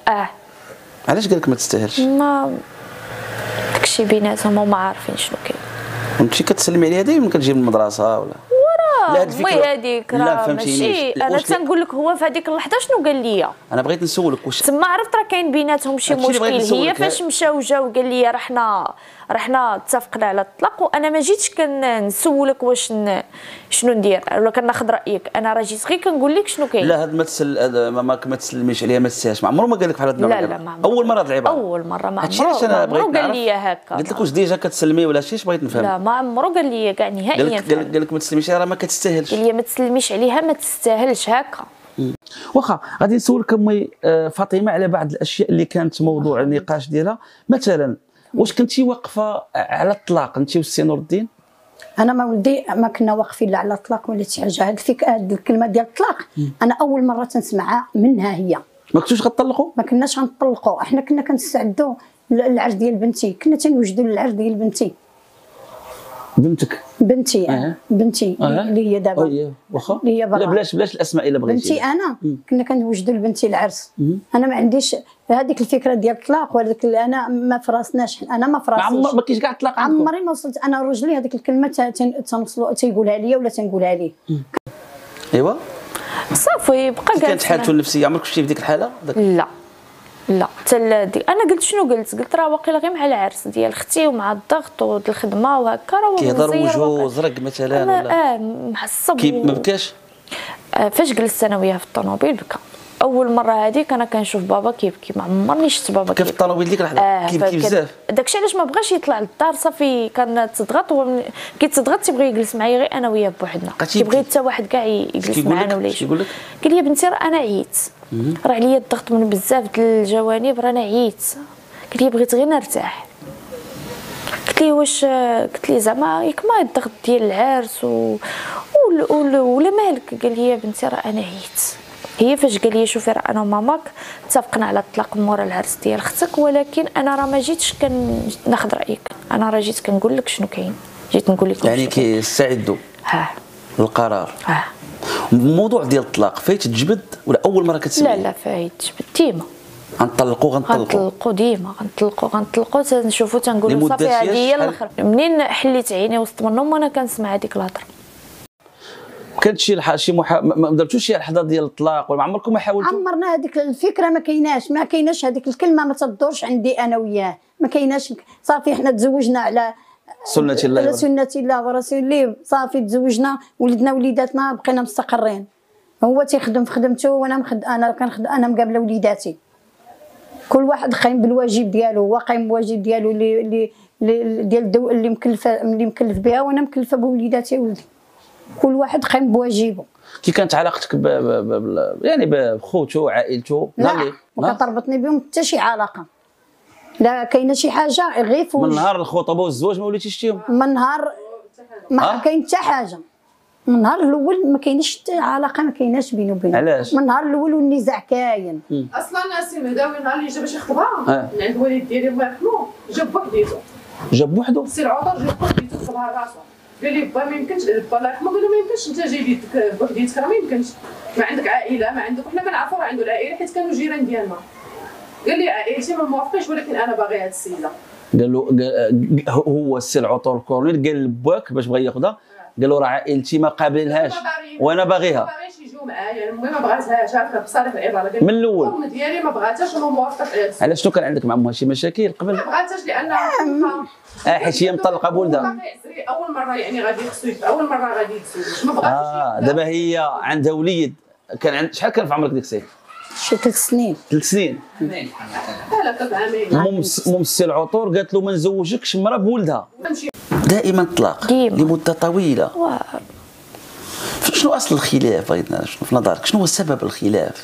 C: علاش قال لك ما تستاهلش؟
A: ما داكشي بيناتهم وما عارفين شنو كاين.
C: وانتي كتسلمي عليها دايما كتجي من المدرسه ولا؟
A: لا هذيك راه ماشي، انا تنقول لك هو في هذيك اللحظه شنو قال لي.
C: انا بغيت نسولك واش
A: تما عرفت راه كاين بيناتهم شي مشكل. هي فاش مشاو جاو قال لي رحنا اتفقنا على الطلاق، وانا ما جيتش كنسولك واش شنو ندير ولا كناخذ رايك، انا راه جيت غير كنقول لك شنو كاين.
C: لا، هاد ماماك ما تسلميش عليها، ما تستاهلش. ما عمره ما قال لك بحال هاد النوع؟
A: لا ما
C: اول مره هاد العباره؟
A: اول مره. ما
C: عمره
A: قال لي هكا.
C: قلت لك واش ديجا كتسلمي ولا شي؟ بغيت نفهم.
A: لا ما عمره قال لي كاع نهائيا.
C: قال لك ما تسلميش راه ما كتستاهلش.
A: قال لي ما تسلميش عليها ما تستاهلش هكا.
C: واخا غادي نسولك امي فاطمه على بعض الاشياء اللي كانت موضوع النقاش ديالها. مثلا واش كنتي واقفه على الطلاق انت والسي نور الدين؟
B: انا ما ولدي ما كنا واقفين لا على الطلاق ولا شي حاجه. هاد الكلمه ديال الطلاق انا اول مره تنسمعها منها هي.
C: ما كنتوش غتطلقوا؟
B: ما كناش غنطلقوا، احنا كنا كنستعدوا للعرس ديال بنتي، كنا تنوجدوا للعرس ديال بنتي.
C: بنتك؟
B: بنتي بنتي اللي هي دابا.
C: واخا
B: اللي هي
C: لا بلاش الاسماء الا بغيتي.
B: بنتي انا كنا كنوجدوا لبنتي العرس. انا ما عنديش هذيك الفكره ديال الطلاق وهذاك، انا ما فراسناش، انا ما فراسيش.
C: ما كاينش كاع الطلاق عندكم؟
B: عمري ما وصلت انا وراجلي هذيك الكلمه تنوصلوا تيقولها لي ولا تنقولها ليه.
C: ايوا
A: صافي بقى قال.
C: كانت حالته النفسيه عمرك شفتي في ديك الحاله؟
A: لا حتى انا قلت شنو قلت راه واقيلا غير مع العرس ديال اختي ومع الضغط والخدمه وهكا راه
C: كيهضر وجهه زرق مثلا ولا
A: محصب.
C: كيف ما بكاش؟
A: فاش جلست انا وياه في الطوموبيل بكى. اول مره هذيك انا كنشوف بابا كيبكي، ما عمرني شفت بابا
C: كيف في الطوموبيل ديك اللحظه كيبكي بزاف.
A: داكشي علاش ما بغاش يطلع للدار. صافي كان تضغط، هو كيتضغط تيبغي يجلس معايا غير انا وياه بوحدنا، كيبغي حتى واحد كاع يجلس معانا ولا شي. قال لي بنتي راه انا عييت، راه عليا الضغط من بزاف د الجوانب، راه انا عييت. قال لي بغيت غير نرتاح. قلت لي واش، قلت لي زعما ياك ما الضغط ديال العرس ولا مالك؟ قال لي يا بنتي راه انا عييت. هي فاش قال لي شوفي راه انا وماماك اتفقنا على الطلاق مورا العرس ديال اختك، ولكن انا راه ما جيتش كناخذ رايك، انا راه جيت كنقول لك شنو كاين، جيت نقول لك
C: يعني كيستعدوا القرار. الموضوع ديال الطلاق فايت تجبد ولا اول مره كتسمعي؟
A: لا فايت تجبد ديما. غنطلقوا ديما، غنطلقوا تنشوفوا تنقولوا صافي هذه هي الاخر. منين حليت عيني وسط منهم وانا كنسمع هذيك الهضره.
C: كانت شي ما درتوش شي لحظه ديال الطلاق ولا ما عمركم ما حاولتوا؟
B: عمرنا هذيك الفكره ما كايناش هذيك الكلمه ما تدورش عندي انا وياه، ما كايناش. صافي حنا تزوجنا على
C: سنة الله
B: على سنة الله ورسوله، صافي تزوجنا ولدنا وليداتنا بقينا مستقرين. هو تيخدم في خدمته وانا انا مقابله وليداتي. كل واحد قايم بالواجب ديالو، هو قايم بالواجب ديالو اللي ديال الدو اللي مكلف بها، وانا مكلفه بوليداتي ولدي. كل واحد قايم بواجبه.
C: كي كانت علاقتك يعني بخوته وعائلته؟
B: لا ما كتربطني بهم حتى شي علاقه، لا كاينه شي حاجه غير
C: من نهار الخطوبه والزواج ما وليتيش تيهم؟
B: من نهار ما كاين حتى حاجه، من النهار الاول ما كاينش حتى علاقه، ما كايناش بيني وبينه.
C: علاش؟
B: من النهار الاول والنزاع كاين.
E: اصلا ناسي مهداوي النهار اللي جا باش يخطبها من عند الوالد ديالي الله يرحمه، جاب بوحديتو السي العطر، جاب بوحديتو خطبها راسو. قال لي با ما يمكنش، با الله يرحمه قال له ما يمكنش انت جايب يدك بوحديتك، راه ما يمكنش، ما عندك عائله، ما عندك. وحنا كنعرفوا راه عنده العائله حيت كانوا جيران ديالنا. قال لي عائلتي ما موافقينش ولكن انا باغي هاد السيده.
C: قال له هو السي العطر الكورنيل قال لباك باش بغى ياخذها، قال له راه عائلتي ما قابلينهاش وانا باغيها.
E: ما باغيش يجيو معايا، المهم ما بغاتهاش هكا بصريح العباره.
C: من الاول
E: الام ديالي ما بغاتهاش وما موافقاش عليها.
C: علاش شنو كان عندك مع امها شي مشاكل قبل؟
E: ما بغاتهاش لانها
C: حيت هي مطلقه بولدها.
E: اول مره يعني غادي يتزوج، اول مره غادي يتزوج ما بغاتش.
C: دابا هي عندها وليد. كان شحال كان في عمرك ديك السيد؟
B: شي 3 سنين.
C: 3 سنين.
E: لا كانت عامين.
C: السي العطور قالت له ما نزوجكش مرا بولدها. دائما طلاق لمده طويله. شنو اصل الخلاف؟ بغيتنا شنو في نظرك شنو هو سبب الخلاف؟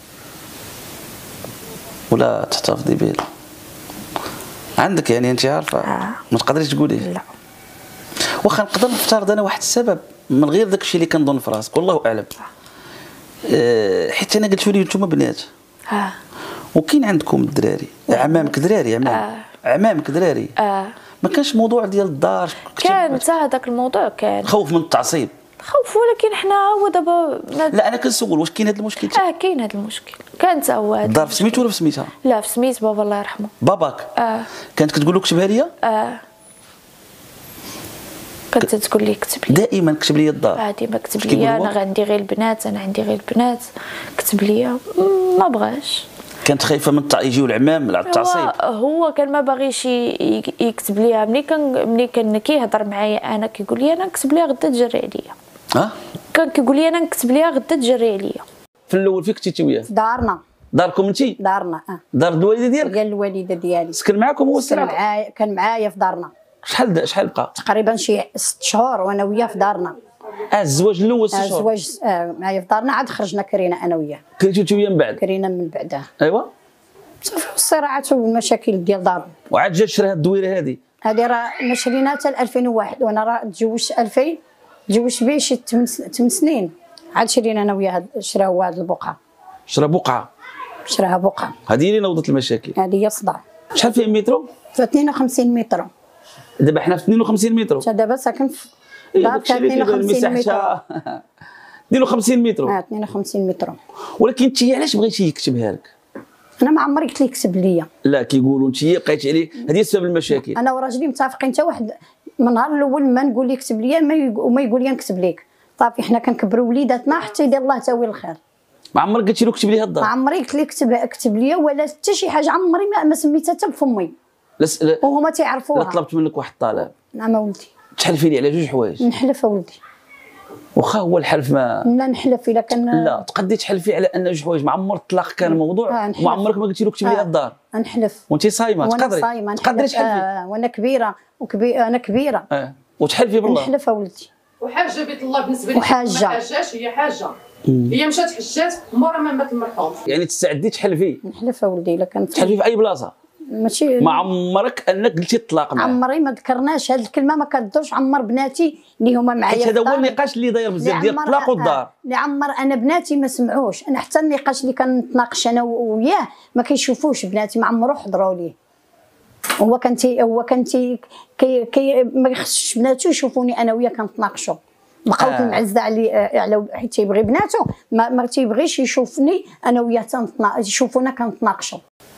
C: ولا تحتفظي به؟ عندك يعني انت عارفه ما تقدريش تقولي؟
A: لا.
C: واخا نقدر نفترض انا واحد السبب من غير داك الشيء اللي كنظن في راسك، والله اعلم. حيت انا قلت لي انتم بنات وكاين عندكم الدراري، عمامك دراري، عمامك دراري. ما كانش موضوع ديال الدار؟
A: كان حتى هذاك الموضوع كان
C: خوف من التعصيب.
A: خوف، ولكن حنا هو دابا
C: لا انا كنسول واش كاين هذا المشكل؟
A: كاين هذا المشكل. كان حتى هو
C: الدار في سميتو ولا في سميتها؟
A: لا في سميت بابا الله يرحمه.
C: باباك؟ كانت كتقول له كتبها لي؟
A: كنت تقول لي كتب لي
C: دائما كتب لي الدار.
A: ديما كتب لي انا عندي غير البنات، انا عندي غير البنات، كتب لي ما بغاش.
C: كانت خايفه من يجيو العمام على التعصيب.
A: هو كان ما باغيش يكتب ليها. ملي كان كيهضر معايا انا كيقول لي انا نكتب ليها غدا تجري عليا. كان كيقول لي انا نكتب ليها غدا تجري عليا.
C: في الاول فين كنتي وياه؟
B: في دارنا.
C: داركم انت؟
B: دارنا.
C: دار الوالده ديالك؟
B: ديال الوالده ديالي.
C: سكن معاكم هو السي؟
B: كان معايا في دارنا.
C: شحال بقى؟
B: تقريبا شي 6 شهور وانا وياه في دارنا.
C: الزواج الاول 6 شهور؟
B: الزواج معايا في دارنا، عاد خرجنا كرينا انا وياه.
C: كريتو وياه من بعد؟
B: كرينا من بعدها.
C: ايوا.
B: صافي الصراعات والمشاكل ديال دارنا.
C: وعاد جات شرا هاد الدويره هذه؟
B: هذه راه ما شريناها حتى 2001 وانا راه تزوجت 2000، تزوجت به شي 8 سنين. عاد شرينا انا وياه، شرا هو هاد البقعه.
C: شرا بقعه؟
B: شراها بقعه.
C: هذه اللي نوضت المشاكل.
B: هذه هي الصداع.
C: شحال فيه مترو؟
B: في 52 متر.
C: دابا حنا في 52 متر.
B: دابا ساكن في دار 52 متر.
C: 52 متر.
B: 52 متر.
C: ولكن انت علاش بغيتي يكتبها لك؟
B: انا ما عمري قلت ليه يكتب ليا.
C: لا كيقولوا انت بقيتي عليه، هذه سبب المشاكل.
B: انا وراجلي متفقين، حتى واحد من النهار الاول ما نقول ليه كتب ليا وما يقول لي نكتب ليك. صافي حنا كنكبروا وليداتنا حتى يدير الله تاويل الخير.
C: ما عمرك قلتي له كتب لي هاد الدار؟
B: ما عمري قلت ليه كتب ليا ولا حتى شي حاجه، عمري ما سميتها حتى بفمي. وهما تيعرفوها.
C: طلبت منك واحد الطلب.
B: نعم ولدي.
C: تحلفي لي على 2 حوايج.
B: نحلف ولدي.
C: واخا هو الحلف ما
B: لا نحلف الا كان.
C: لا تقدي تحلفي على ان 2 حوايج. ما عمر الطلاق كان موضوع وما عمرك ما قلتي له كتب لي الدار.
B: نحلف.
C: وانت صايمه تقدري تحلفي.
B: وانا كبيره انا كبيره.
C: وتحلفي بالله.
B: نحلف ولدي.
E: وحاجه بيت الله بالنسبه لي ما حاجاش، هي حاجه. هي مشات حجات مورا ما مات المرحوم.
C: يعني تستعدي تحلفي؟
B: نحلف ولدي الا كان
C: تحلفي في اي بلاصه؟
B: ماشي
C: ما عمرك انك قلتي الطلاق معاه؟
B: عمري ما ذكرناش هذه الكلمه، ما كدورش عمر بناتي اللي هما معايا.
C: هذا هو النقاش اللي داير بزاف ديال الطلاق والدار.
B: اللي عمر انا بناتي ما سمعوش، انا حتى النقاش اللي كنتناقش انا وياه ما كيشوفوش بناتي، ما عمرو حضروا ليه. هو كنتي ما يخصش بناتو يشوفوني انا وياه كنتناقشوا. بقاو كنعزة على حيت تيبغي بناتو، ما تيبغيش يشوفني انا وياه يشوفونا كنتناقشوا.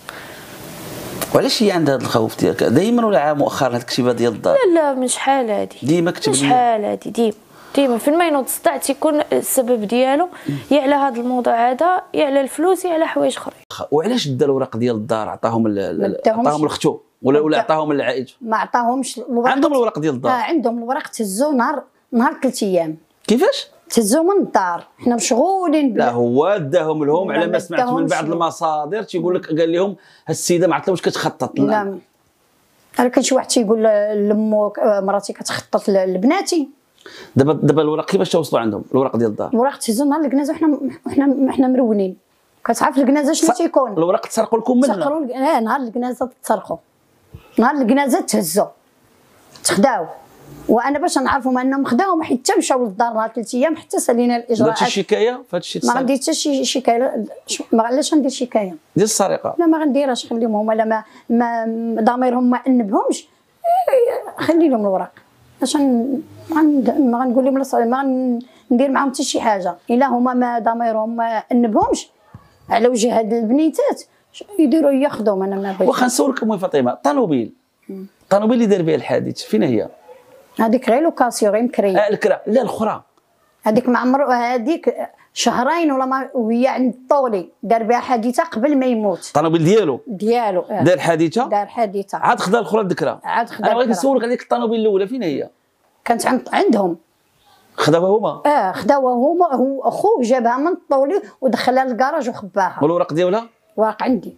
C: وعلاش هي عندها هذا الخوف ديالك دائما ولا مؤخرا هاد الكتيبه ديال الدار؟
A: لا من شحال هادي
C: ديما كتب
A: من شحال هادي ديما فين ما ينوض الصداع تيكون السبب ديالو يا على هذا الموضوع هذا، يا على الفلوس، يا على حوايج اخرين.
C: وعلاش دا الوراق ديال الدار عطاهم لختو ولا عطاهم للعائله؟
B: ما عطاهمش الوراق.
C: عندهم الوراق ديال الدار؟
B: عندهم الوراق، تهزو نهار 3 ايام.
C: كيفاش؟
B: تهزو من الدار، حنا مشغولين
C: لا هو داهم لهم على ما سمعت من بعض المصادر تيقول لك قال لهم السيده ما عرفت واش كتخطط.
B: لا انا كان شي واحد تيقول لمو مراتي كتخطط لبناتي.
C: دابا الوراق كيفاش توصلوا عندهم الوراق ديال الدار؟
B: الوراق تهزو نهار الكنازه، حنا مرونين. كتعرف الكنازه شنو تيكون؟
C: الوراق تسرقوا لكم منها؟
B: تسرقوا نهار الكنازه تسرقوا، نهار الكنازه تهزوا تخداو. وانا باش نعرفوا انهم خداوهم حتى مشاو للدار نهار 3 ايام حتى سالينا الاجراءات.
C: درتي شكايه في هذا الشيء؟
B: ما غندير حتى شي شكايه. علاش غندير شكايه
C: ديال السرقه؟
B: لا ما غنديرهاش، خليهم هما لا ما ضميرهم ما انبهمش، خلي لهم الوراق. باش ما غنقول لهم ما غندير معاهم حتى شي حاجه. الا هما ما ضميرهم ما انبهمش على وجه هاد البنيتات يديروا ياخذوهم. انا ما بغيتش.
C: واخا نسولك امي فاطمه، الطوموبيل اللي دار بها الحادث فين هي؟
B: هذيك غير لوكاسيون غير مكريه.
C: الكرا لا الاخرى
B: هذيك ما عمرو، هذيك شهرين ولا ما وهي عند الطولي دار بها حادثه قبل ما يموت.
C: الطوموبيل ديالو دار حادثه عاد خدا الاخرى الذكرى. انا بغيت نسولك عليك الطوموبيل الاولى فين هي؟
B: كانت عندهم.
C: خداوها هما؟
B: خداوها هما. هو اخوه جابها من الطولي ودخلها للكراج وخباها.
C: والوراق ديالها؟
B: الوراق عندي.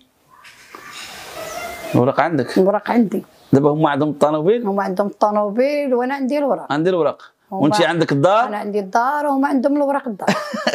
C: الوراق عندك؟
B: الوراق عندي.
C: دابا هما عندهم الطوموبيل؟
B: هما عندهم الطوموبيل وانا عندي الوراق.
C: عندي الوراق وانت عندك الدار؟
B: انا عندي الدار وهما عندهم الوراق الدار.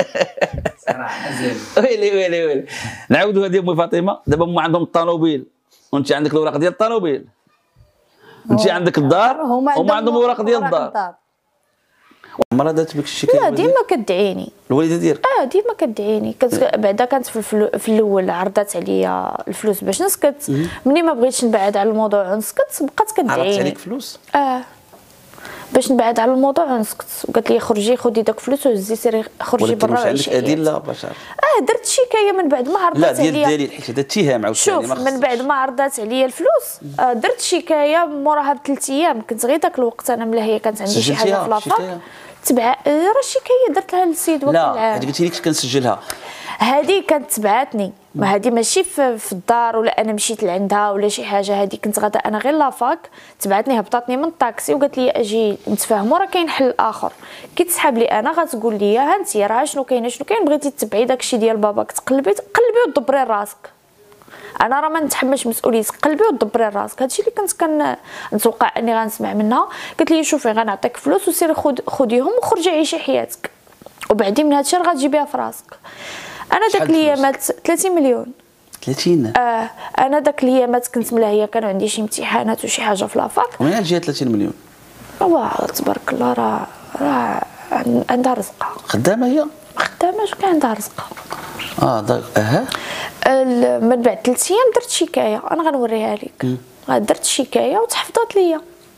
C: ويلي نعاودوا هذه امي فاطمه. دابا هما عندهم الطوموبيل وانت عندك الوراق ديال الطوموبيل، انت عندك الدار هما عندهم الوراق ديال الدار. عمرها دارت بك الشكايه؟
A: لا ديما كدعيني
C: الوالده ديالك.
A: ديما كدعيني. بعدا كانت في الاول عرضات عليا الفلوس باش نسكت، ملي ما بغيتش نبعد على الموضوع ونسكت بقات كدعيني.
C: عرضت عليك فلوس؟
A: باش نبعد على الموضوع ونسكت، وقالت لي خرجي خدي داك الفلوس وهزي سيري خرجي برا وعيشي حياتك.
C: عندك ادله باش
A: درت شكايه من بعد ما عرضات عليا.
C: لا ديال حيت هذا اتهام عاوتاني.
A: شوف من بعد ما عرضات عليا الفلوس درت شكايه موراها ب3 ايام. كنت غير داك الوقت انا ملاهيه كانت عندي شي حاجه في لافاك تبع راه شكايه درت لها للسيد وكيل العام.
C: لا قلتي لي كنت كنسجلها.
A: هذه كانت تبعتني، هذه ماشي في الدار ولا انا مشيت لعندها ولا شي حاجه. هذه كنت غادا انا غير لافاك، تبعتني هبطتني من الطاكسي وقالت لي اجي نتفاهموا راه كاين حل اخر. كي تسحب لي انا غتقول لي ها انت راه شنو كاين بغيتي تتبعي داكشي ديال باباك تقلبي ودبري راسك. انا راه ما نتحملش مسؤوليتك، قلبي ودبري راسك. هادشي اللي كنت كنتوقع اني غنسمع منها. قالت لي شوفي غنعطيك فلوس وسيري خديهم وخرجي عيشي حياتك، وبعدين من هادشي راه غتجيبيها في راسك. انا داك الايامات 30 مليون.
C: 30؟
A: انا داك الايامات كنت ملاهيه، كانوا عندي شي امتحانات وشي حاجه في لافاك.
C: ومنين جات 30 مليون؟
A: واه تبارك الله راه عندها رزقها.
C: خدامه هي؟
A: خدامه كان عندها رزقها. من بعد 3 ايام درت شكايه، انا غنوريها لك. درت شكايه وتحفظت ليا.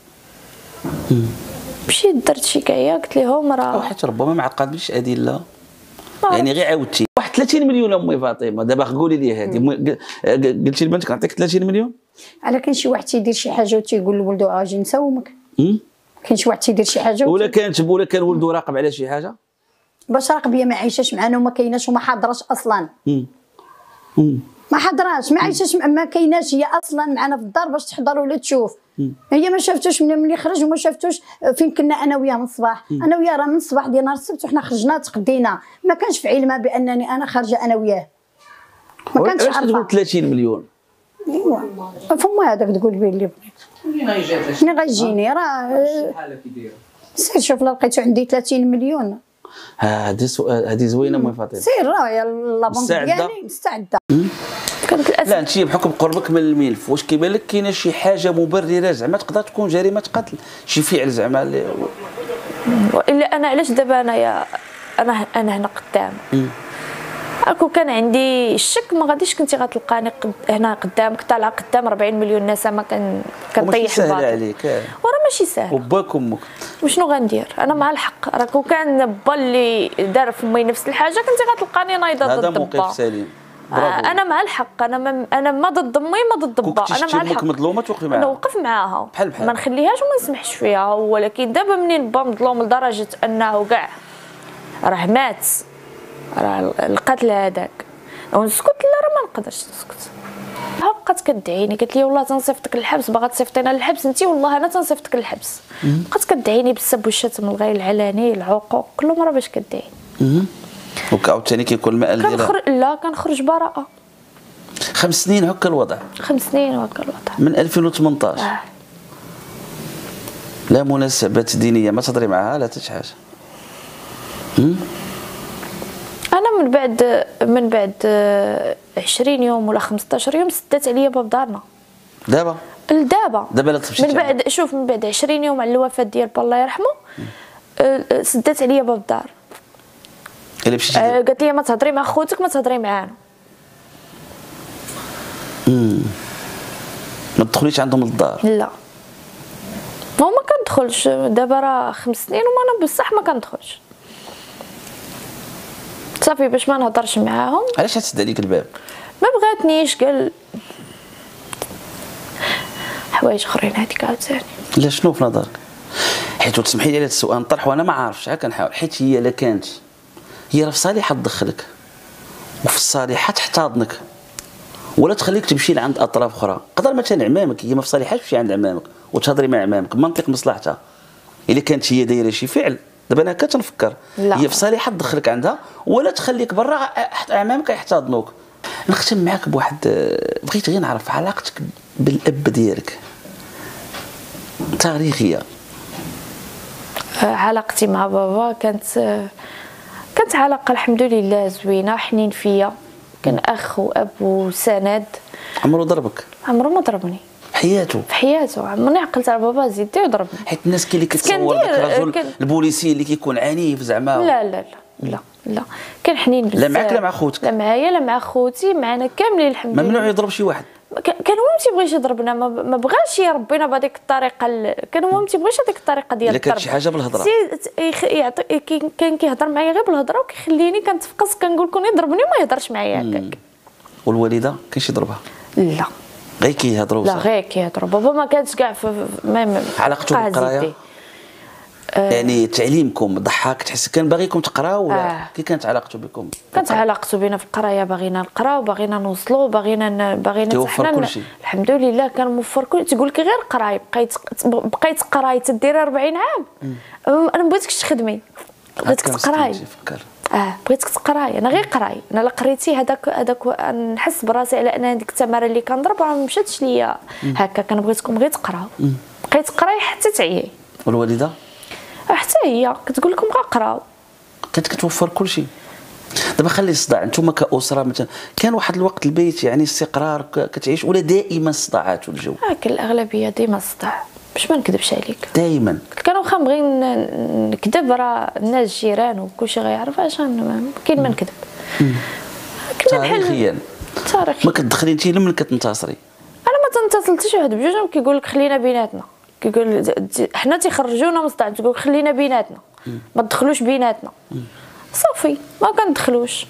A: مشيت درت شكايه قلت لهم راه
C: حيت ربما ما عقدتيش ادله، يعني غير عاودتي واحد 30 مليون امي فاطمه. دابا قولي لي هذه قلتي لبنتك نعطيك 30 مليون؟ على
B: كاين شي واحد تيدير شي حاجه وتيقول لولدو اجي نساومك. كاين شي واحد تيدير شي حاجه
C: ولا كان ولدو راقب على شي حاجه
B: باش راقبيه ما عايشاش معنا وما كايناش وما حاضراش اصلا. ما حضراش ما عايشاش ما كايناش هي اصلا معنا في الدار باش تحضر ولا تشوف. هي ما شافتوش ملي خرج وما شافتوش فين كنا انا وياه من الصباح. انا وياه راه من الصباح ديال نهار السبت وحنا خرجنا تقدينا، ما كانش في علمها بانني انا خارجه انا وياه. ما كانش عارفه.
C: علاش تقول 30 مليون؟
B: ايوا فما هذاك تقول به اللي بغيت. منين غيجيني راه
D: شحال كيدير؟
B: سير شوف لا لقيتو عندي 30 مليون.
C: هذه زوينه امي فاطمه.
B: سير راه يا لابونك ديالي مستعده.
A: كانت
C: لا انت بحكم قربك من الملف واش كيبان لك كاينه شي حاجه مبرره زعما تقدر تكون جريمه قتل، شي فعل زعما
A: الا انا علاش دابا انا هنا قدام اكو كان عندي الشك ما غاديش كنتي غتلقاني هنا قدامك طالعه قدام 40 مليون ناس ما كنطيح
C: الباط عليك
A: وراه ماشي ساهل
C: وباك امك
A: وشنو غندير انا مع الحق راه كون كان با اللي دار في امي نفس الحاجه كنتي غتلقاني نايضه ضد با.
C: هذا موقف سليم.
A: انا مع الحق انا ما ضد امي ما ضد با انا مع الحق
C: مظلومه توقفي معاها
A: نوقف معاها
C: بحال
A: ما نخليهاش وما نسمحش فيها ولكن دابا منين با مظلوم لدرجه انه كاع راه مات راه القتل هذاك ونسكت لا راه ما نقدرش نسكت بقات كدعيني قالت لي والله تنصيفطك للحبس باغا تصيفطينا للحبس انت والله انا تنصيفطك للحبس بقات كدعيني بالسب والشتم الغير العلاني العقوق كل مره باش كدعيني
C: وعاوتاني كيكون المآل ديالها
A: لا كنخرج براءه
C: 5 سنين هكا الوضع
A: 5 سنين هكا الوضع
C: من 2018 لا مناسبات دينيه ما تهضري معها لا حتى شي حاجه
A: انا من بعد 20 يوم ولا 15 يوم سدات عليا باب دارنا
C: دابا لا
A: من بعد شوف من بعد 20 يوم على الوفاه ديال با الله يرحمه سدات عليا باب الدار
C: الا مشيتي
A: قالت لي ما تهضري مع خوتك ما تهضري معانا
C: ما تدخليش عندهم للدار
A: لا ما كندخلش دابا راه 5 سنين وما انا بصح ما كندخلش صافي باش ما نهضرش معاهم.
C: علاش تسد عليك الباب؟
A: ما بغاتنيش قال حوايج اخرين هذيك عاوتاني.
C: لا شنو في نظرك؟ حيت تسمحي لي هذا السؤال نطرح وانا ما عارفش كنحاول حيت هي لا كانت هي راه في صالحها تدخلك وفي الصالحه تحتضنك ولا تخليك تمشي لعند اطراف اخرى. قدر مثلا عمامك هي ما في صالحهاش تمشي عند عمامك وتهضري مع عمامك بمنطق مصلحتها. الا كانت هي دايره شي فعل دابا انا كتنفكر هي في صالحها تدخلك عندها ولا تخليك برا عمامك يحتضنوك. نختم معاك بواحد بغيت غير نعرف علاقتك بالاب ديالك تاريخيه.
A: علاقتي مع بابا كانت علاقه الحمد لله زوينه حنين فيا كان اخ واب وسند.
C: عمرو ضربك؟
A: عمرو ما ضربني
C: في حياته
A: عمرني عقلت على بابا زيدتي وضربني.
C: حيت الناس كاين اللي كتصور داك الرجل البوليسي اللي كيكون عنيف زعما.
A: لا لا لا لا لا كان حنين بزاف.
C: لا معاك لا مع خوتك؟
A: لا معايا لا مع خوتي معنا كاملين الحمد لله.
C: ممنوع يضرب شي واحد؟
A: كان هو ما تيبغيش يضربنا ما بغاش يربينا بهذيك الطريقه كان هو ما تيبغيش هذيك الطريقه ديال الضرب.
C: الا كانت شي حاجه بالهضره
A: كان كيهضر معايا غير بالهضره وكيخليني كنتفقس كنقول كون يضربني وما يهضرش معايا هكاك.
C: والوالده كاينش يضربها؟
A: لا
C: غير كيهضروا.
A: لا غير كيهضروا. بابا ما كانش كاع
C: علاقته بالقرايه يعني تعليمكم ضحاك تحس كان باغيكم تقراو ولا كي كانت علاقته بكم؟
A: كانت علاقته بينا في القرايه باغينا نقراو باغينا نوصلوا باغينا
C: توفر كلشي
A: الحمد لله كان موفر كل. تقول لك غير قراي بقيت قراي تديري 40 عام انا ما بغيتكش تخدمي بغيتك تقراي. بغيتك تقراي انا غير قراي. انا لا قريتي هذاك نحس براسي على ان هذيك التماره اللي كنضرب راه ما مشاتش ليا هكا. كان بغيتكم غير تقراو بقيت تقراي حتى تعيي.
C: والوالده
A: حتى هي كتقول لكم غير قراو.
C: كانت كتوفر كل شيء. دابا خلي الصداع انتم كاسره مثلا كان واحد الوقت البيت يعني استقرار كتعيش ولا دائما صداعات والجو؟
A: كان الاغلبيه ديما الصداع باش ما نكذبش عليك.
C: دائما
A: كانوا واخا نبغي نكذب راه الناس الجيران وكلشي غيعرف اش كاين ما نكذب.
C: تاريخيا ما كتدخلي انت لمن كتنتصري؟ انا
A: ما تنتصلتش واحد بجوج كيقول لك خلينا بيناتنا كيقول حنا تيخرجونا من الصداع تقول خلينا بيناتنا ما تدخلوش بيناتنا صافي ما كندخلوش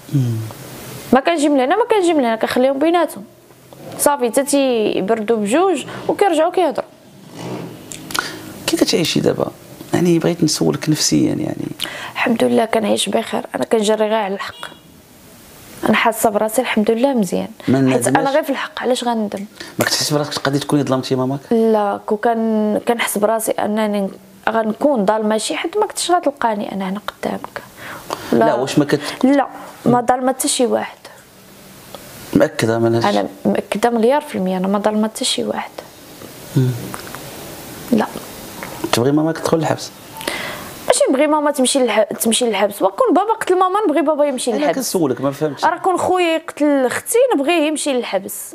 A: ما كنجي من هنا ما كنجي من هنا كنخليهم بيناتهم صافي حتى تيبردوا بجوج وكيرجعوا كيهضروا.
C: كي كتعيشي دابا يعني بغيت نسولك نفسيا يعني؟ الحمد
A: لله كنعيش بخير. انا كنجري غير على الحق. انا حاسه براسي الحمد لله مزيان حيت انا غير في الحق. علاش غندم؟
C: ما كتحس براسك تقدري تكوني ظلمتي ماماك؟
A: لا كنحس براسي انني غنكون ظالمه شي حد ما كنتش غتلقاني انا هنا قدامك.
C: لا واش ما
A: لا ما ظالمه حتى شي واحد.
C: مأكده؟
A: انا مأكده مليار في المية انا ما ظالمه حتى شي واحد. لا
C: تبغي ماماك تدخل الحبس؟
A: ماشي نبغي ماما تمشي للحبس، وكون بابا قتل ماما نبغي بابا يمشي للحبس.
C: انا كنسولك ما فهمتش.
A: راه كون خويا قتل اختي نبغيه يمشي للحبس،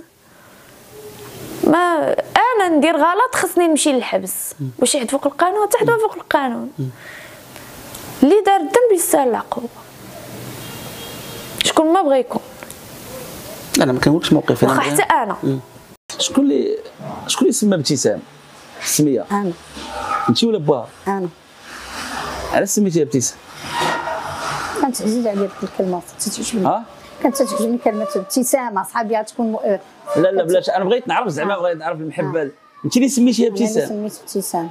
A: ما انا ندير غلط خصني نمشي للحبس. واش يحد فوق القانون؟ حتى حد فوق القانون. اللي دار الذنب يستاهل العقوبه، شكون ما بغى يكون.
C: انا ما كنقولكش موقفي،
A: واخا حتى انا.
C: شكون اللي سمى ابتسام السميه؟
B: انا.
C: انت ولا باها؟
B: انا.
C: علاش سميتيها ابتسام؟
B: كانت عزيزه عليا ديك الكلمه،
C: ها؟
B: كانت تعجبني كلمه ابتسامه، صحابي تكون
C: لا بلاش، انا بغيت نعرف زعما، بغيت نعرف المحبه. انت اللي سميتيها ابتسام؟
B: سميت ابتسام.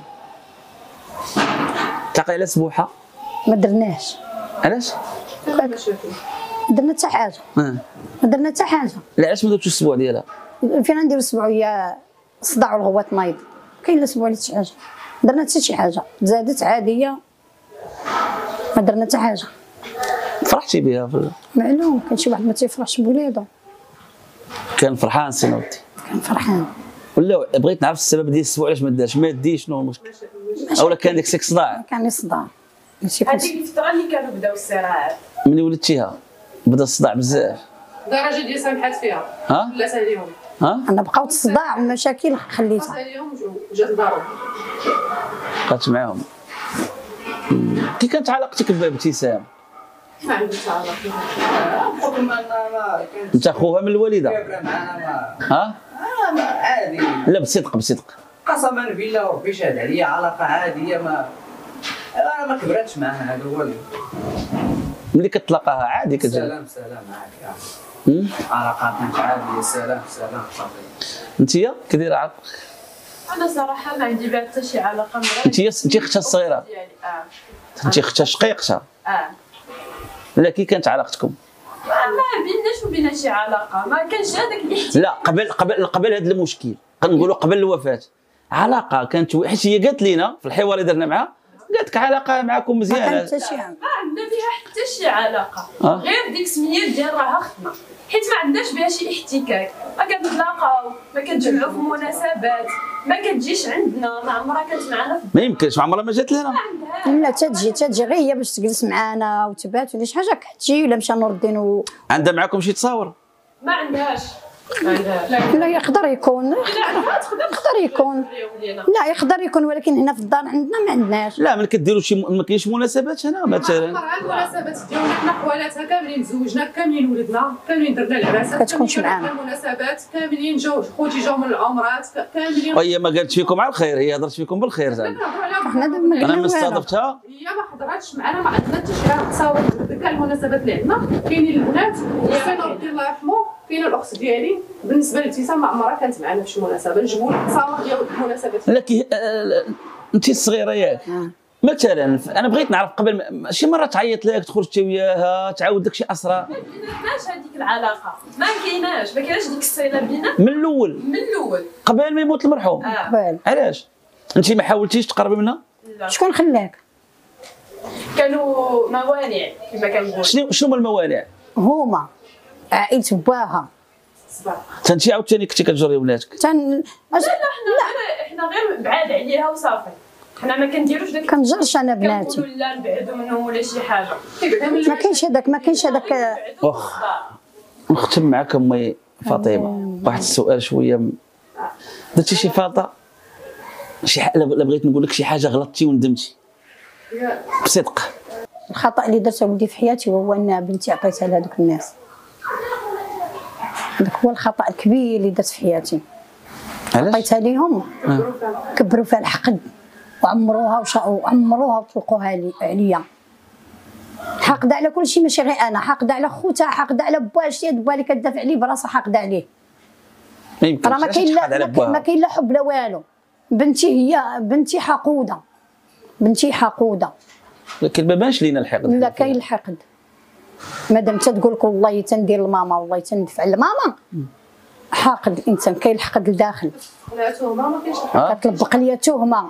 C: تلاقي على سبوحه؟
B: ما درناش.
C: علاش؟
B: ما درنا حتى حاجه. ما درنا حتى حاجه.
C: لا علاش ما درتوش السبوع ديالها؟
B: فين نديرو السبوع؟ هي صداع والغوات نايض، كاين لا سبوع لا حتى حاجه. درنا حتى شي حاجه، زادت عاديه، ما درنا حتى حاجه.
C: فرحتي بها
B: معلوم، كان شي واحد ما تيفرحش بوليدو.
C: كان فرحان سي نوضتي؟
B: كان فرحان.
C: ولا بغيت نعرف السبب ديال السبوع علاش ما دارش؟ ما ديش شنو هو المشكل؟ اولا كان داك السيك صداع؟
B: كان لي صداع.
E: هذيك الفتره اللي كانوا بداو الصراعات.
C: ملي ولدتيها بدا الصداع بزاف؟
E: درجه ديال سامحات فيها.
C: ها؟
E: لا ساليهم.
C: ها؟
B: انا بقاو الصداع والمشاكل خليتها.
E: ساليهم جات لدارهم.
C: بقات معاهم. كي كانت علاقتك بابتسام؟
E: ما عندي علاقه.
D: بحكم ان ما كانت
C: انت اخوها من الوالده؟
D: كابره معنا
C: ها؟
D: عادي.
C: لا بصدق.
D: قسما بالله وربي شهد عليا، علاقه عاديه، انا ما كبرتش معها، هذا هو
C: ملي كتلاقاها عادي كتجي؟
D: سلام معاك علاقه كانت عاديه، سلام صافي.
C: انتيا كدايره علاقه؟
E: انا صراحه ما عندي بعد حتى شي علاقه معها.
C: انتي اختها الصغيره؟ انتي اختها شقيقتها؟ لا كي كانت علاقتكم؟
E: ما بيناش وبينها شي علاقه، ما كانش هذاك اللي
C: لا قبل هذا المشكل، كنقولوا قبل الوفاه علاقه كانت، حيت هي قالت لينا في الحوار اللي درنا معها، قالت لك علاقه معكم مزيانه.
B: ما كانت حتى شي
E: ما عندنا بها حتى شي علاقه. غير ديك سميه ديال راه اختنا، حيت ما عندناش بها شي احتكاك، ما كنتلاقاو، ما كنتجمعوا في مناسبات، ما كتجيش عندنا، ما عمرها كانت معنا.
C: ما يمكنش، ما عمرها ما جات لنا.
B: لا تجي غير هي باش تجلس معانا وتبات ولا شي حاجه كتجي، ولا مشى نور الدين
C: عندها معكم شي تصاور؟
E: ما عندهاش.
B: لا يقدر يكون، لا يقدر يكون، ولكن هنا في الدار عندنا ما عندناش.
C: لا ملي كديروا شي ما كاينش مناسبات هنا مثلا؟
E: المناسبات ديالنا حنا خوالاتها كاملين تزوجنا، كاملين ولدنا، كاملين درنا العراسات،
B: كتكونش معانا
E: المناسبات كاملين، جاو خوتي جاو من العمرات كاملين.
C: وهي ما قالتش فيكم على الخير، هي هضرت فيكم بالخير زعما.
B: حنا دابا
C: انا من استضفتها
E: هي ما حضراتش معنا، ما عندنا حتى شي تصاور. كاع المناسبات اللي عندنا كاينين البنات، وسينا ربي الله يرحمه، كاينه الاخت ديالي. بالنسبه لابتسام ما عمرها كانت معنا في شي مناسبه، نجيبوا التصاور ديال المناسبات.
C: لكن انت الصغيره ياك مثلا، انا بغيت نعرف قبل شي مره تعيط لك تخرج انت وياها تعاود لك شي اسرار؟
E: ما كايناش هذيك العلاقه، ما كايناش ديك الصله بينا
C: من الاول قبل ما يموت المرحوم.
B: قبل.
C: علاش انت ما حاولتيش تقربي منها؟
E: لا.
B: شكون خلاك؟
E: كانوا موانع كما كنقول.
C: شنو هما الموانع؟
B: هما عائلة باها.
C: انت عاوتاني كنتي كتجري ولادك؟
E: لا حنا غير بعاد عليها وصافي، حنا ما كنديروش داك.
B: كنجرش انا بناتي.
E: لا نبعدوا منهم ولا شي حاجه.
B: ما كاينش هذاك.
C: نختم معك امي فاطمه، واحد السؤال شويه درتي شي فاطه لا بغيت نقول لك شي حاجه غلطتي وندمتي بصدق؟
B: الخطا اللي درته ولدي في حياتي هو ان بنتي عطيتها لهذوك الناس. هذاك هو الخطا الكبير اللي درت في حياتي. عطيتها ليهم كبروا فيها الحقد وعمروها وطلقوها عليا. حاقده على كل شيء، ماشي غير انا، حاقده على خوتها، حاقده على باها. شتي با اللي كتدافع عليه براسها حاقده عليه.
C: ما يمكنش،
B: راه ما كاين لا حب لا والو. بنتي حقوده،
C: لكن ما بانش لينا الحقد.
B: لا كاين الحقد. مادام تتقول لك والله تندير لماما والله تندفع لماما، حاقد الانسان. كاين الحقد لداخل.
E: لا تهمه ما كاينش الحقد.
B: كتلبق ليا تهمه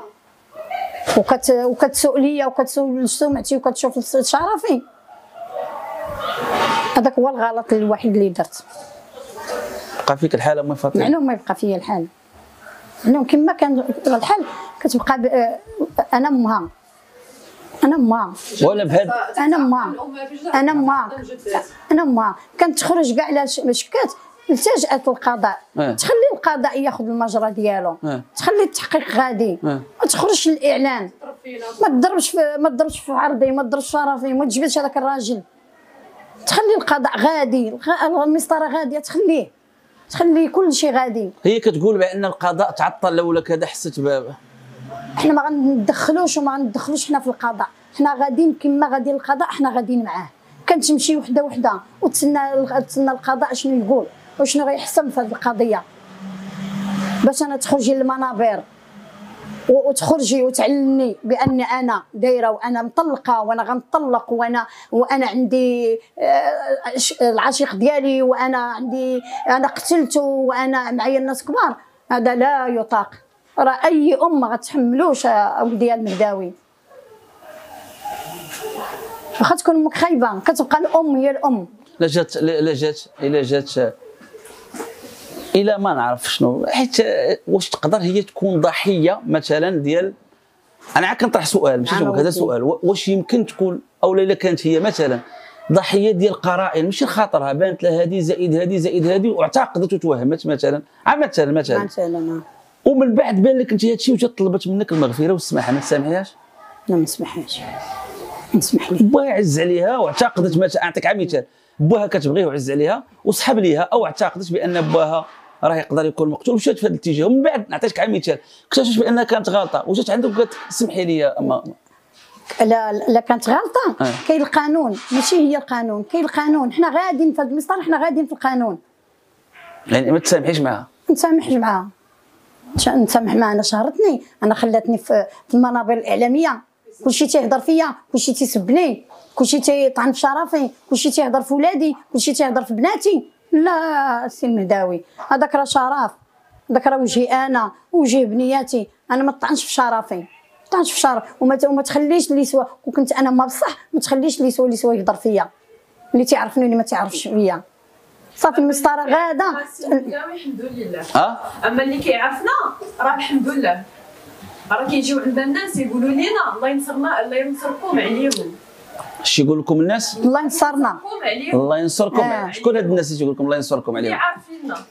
B: وكتسول ليا وكتسول سمعتي وكتشوف شرفي. هذاك هو الغلط الوحيد اللي درت.
C: بقى فيك الحاله امي فاطمه؟
B: معلوم ما يبقى فيا الحال، معلوم كما كان الحال كتبقى انا امها. انا ما
F: ولا بهاد
B: انا ما كانت تخرج كاع على شكات التجأت للقضاء. تخلي القضاء ياخذ المجرى ديالو، تخلي التحقيق غادي، ما تخرجش للاعلان، ما تضربش في عرضي، ما تضربش في راسي، ما تجبدش هذاك الراجل. تخلي القضاء غادي، المسطره غاديه، تخلي كل شيء غادي.
F: هي كتقول بان القضاء تعطل ولا كذا، حسيت
B: احنا ما غندخلوش وما غندخلوش حنا في القضاء، حنا غاديين كما غادي القضاء، حنا غاديين معاه. كنتمشي وحده وحده وتسنى القضاء شنو يقول وشنو غيحسم في هذه القضيه، باش انا تخرجي للمنابر وتخرجي وتعلني باني انا دايره وانا مطلقه وانا غنطلق وانا عندي العشيق ديالي وانا عندي انا قتلته وانا معايا الناس كبار. هذا لا يطاق. راه اي ام ما غتحملوش ولدي المهداوي. واخا تكون امك خايبه كتبقى الام هي الام.
F: الا جات الى ما نعرف شنو، حيت واش تقدر هي تكون ضحيه مثلا ديال، انا عاد كنطرح سؤال ماشي هذا سؤال، واش يمكن تكون او الا كانت هي مثلا ضحيه ديال قرائن ماشي خاطرها بانت لها هذه زائد هذه زائد هذه واعتقدت وتوهمت مثلا مثلا ومن بعد بان لك انت هذا الشيء وجات طلبت منك المغفره والسماحه، ما تسامحيهاش؟
B: لا ما نسمحهاش، نسمح لي.
F: باها يعز عليها واعتقدت مثلا، اعطيك على مثال، باها كتبغيه وعز عليها وسحب ليها او اعتقدت بان باها راه يقدر يكون مقتول ومشات في هذا الاتجاه، ومن بعد نعطيك على مثال اكتشفت بانها كانت غلطه وجات عندك وقالت سمحي لي اما
B: لا كانت غلطه. كاين القانون، ماشي هي القانون، كاين القانون. حنا غاديين في هذا المسطر، حنا غاديين في القانون.
F: يعني ما تسامحيش معها؟
B: ما نسامحش معها. نسامح معها؟ انا شهرتني، انا خلاتني في المنابر الاعلاميه، كلشي تيهضر فيا، كلشي تيسبني، كلشي تيطعن في شرفي، كلشي تيهضر في ولادي، كلشي تيهضر في بناتي. لا السي المهداوي هذاك راه شرف، هذاك راه وجهي انا ووجه بنياتي. انا ما طعنش في شرفي، ما طعنش في شرف، وما تخليش اللي سوا وكنت انا ما بصح، ما تخليش اللي سوا يهضر فيا، اللي تيعرفني واللي ما تيعرفش فيا. صافي المسطره غاده.
E: الحمد لله. اما اللي كيعرفنا راه الحمد لله، راه كيجيو عندنا الناس يقولوا لنا الله ينصرنا، الله ينصركم عليهم.
F: اش يقول لكم الناس؟
B: الله ينصرنا،
F: الله ينصركم. شكون هاد الناس اللي تيقول لكم الله ينصركم عليهم؟
E: اللي عارفيننا.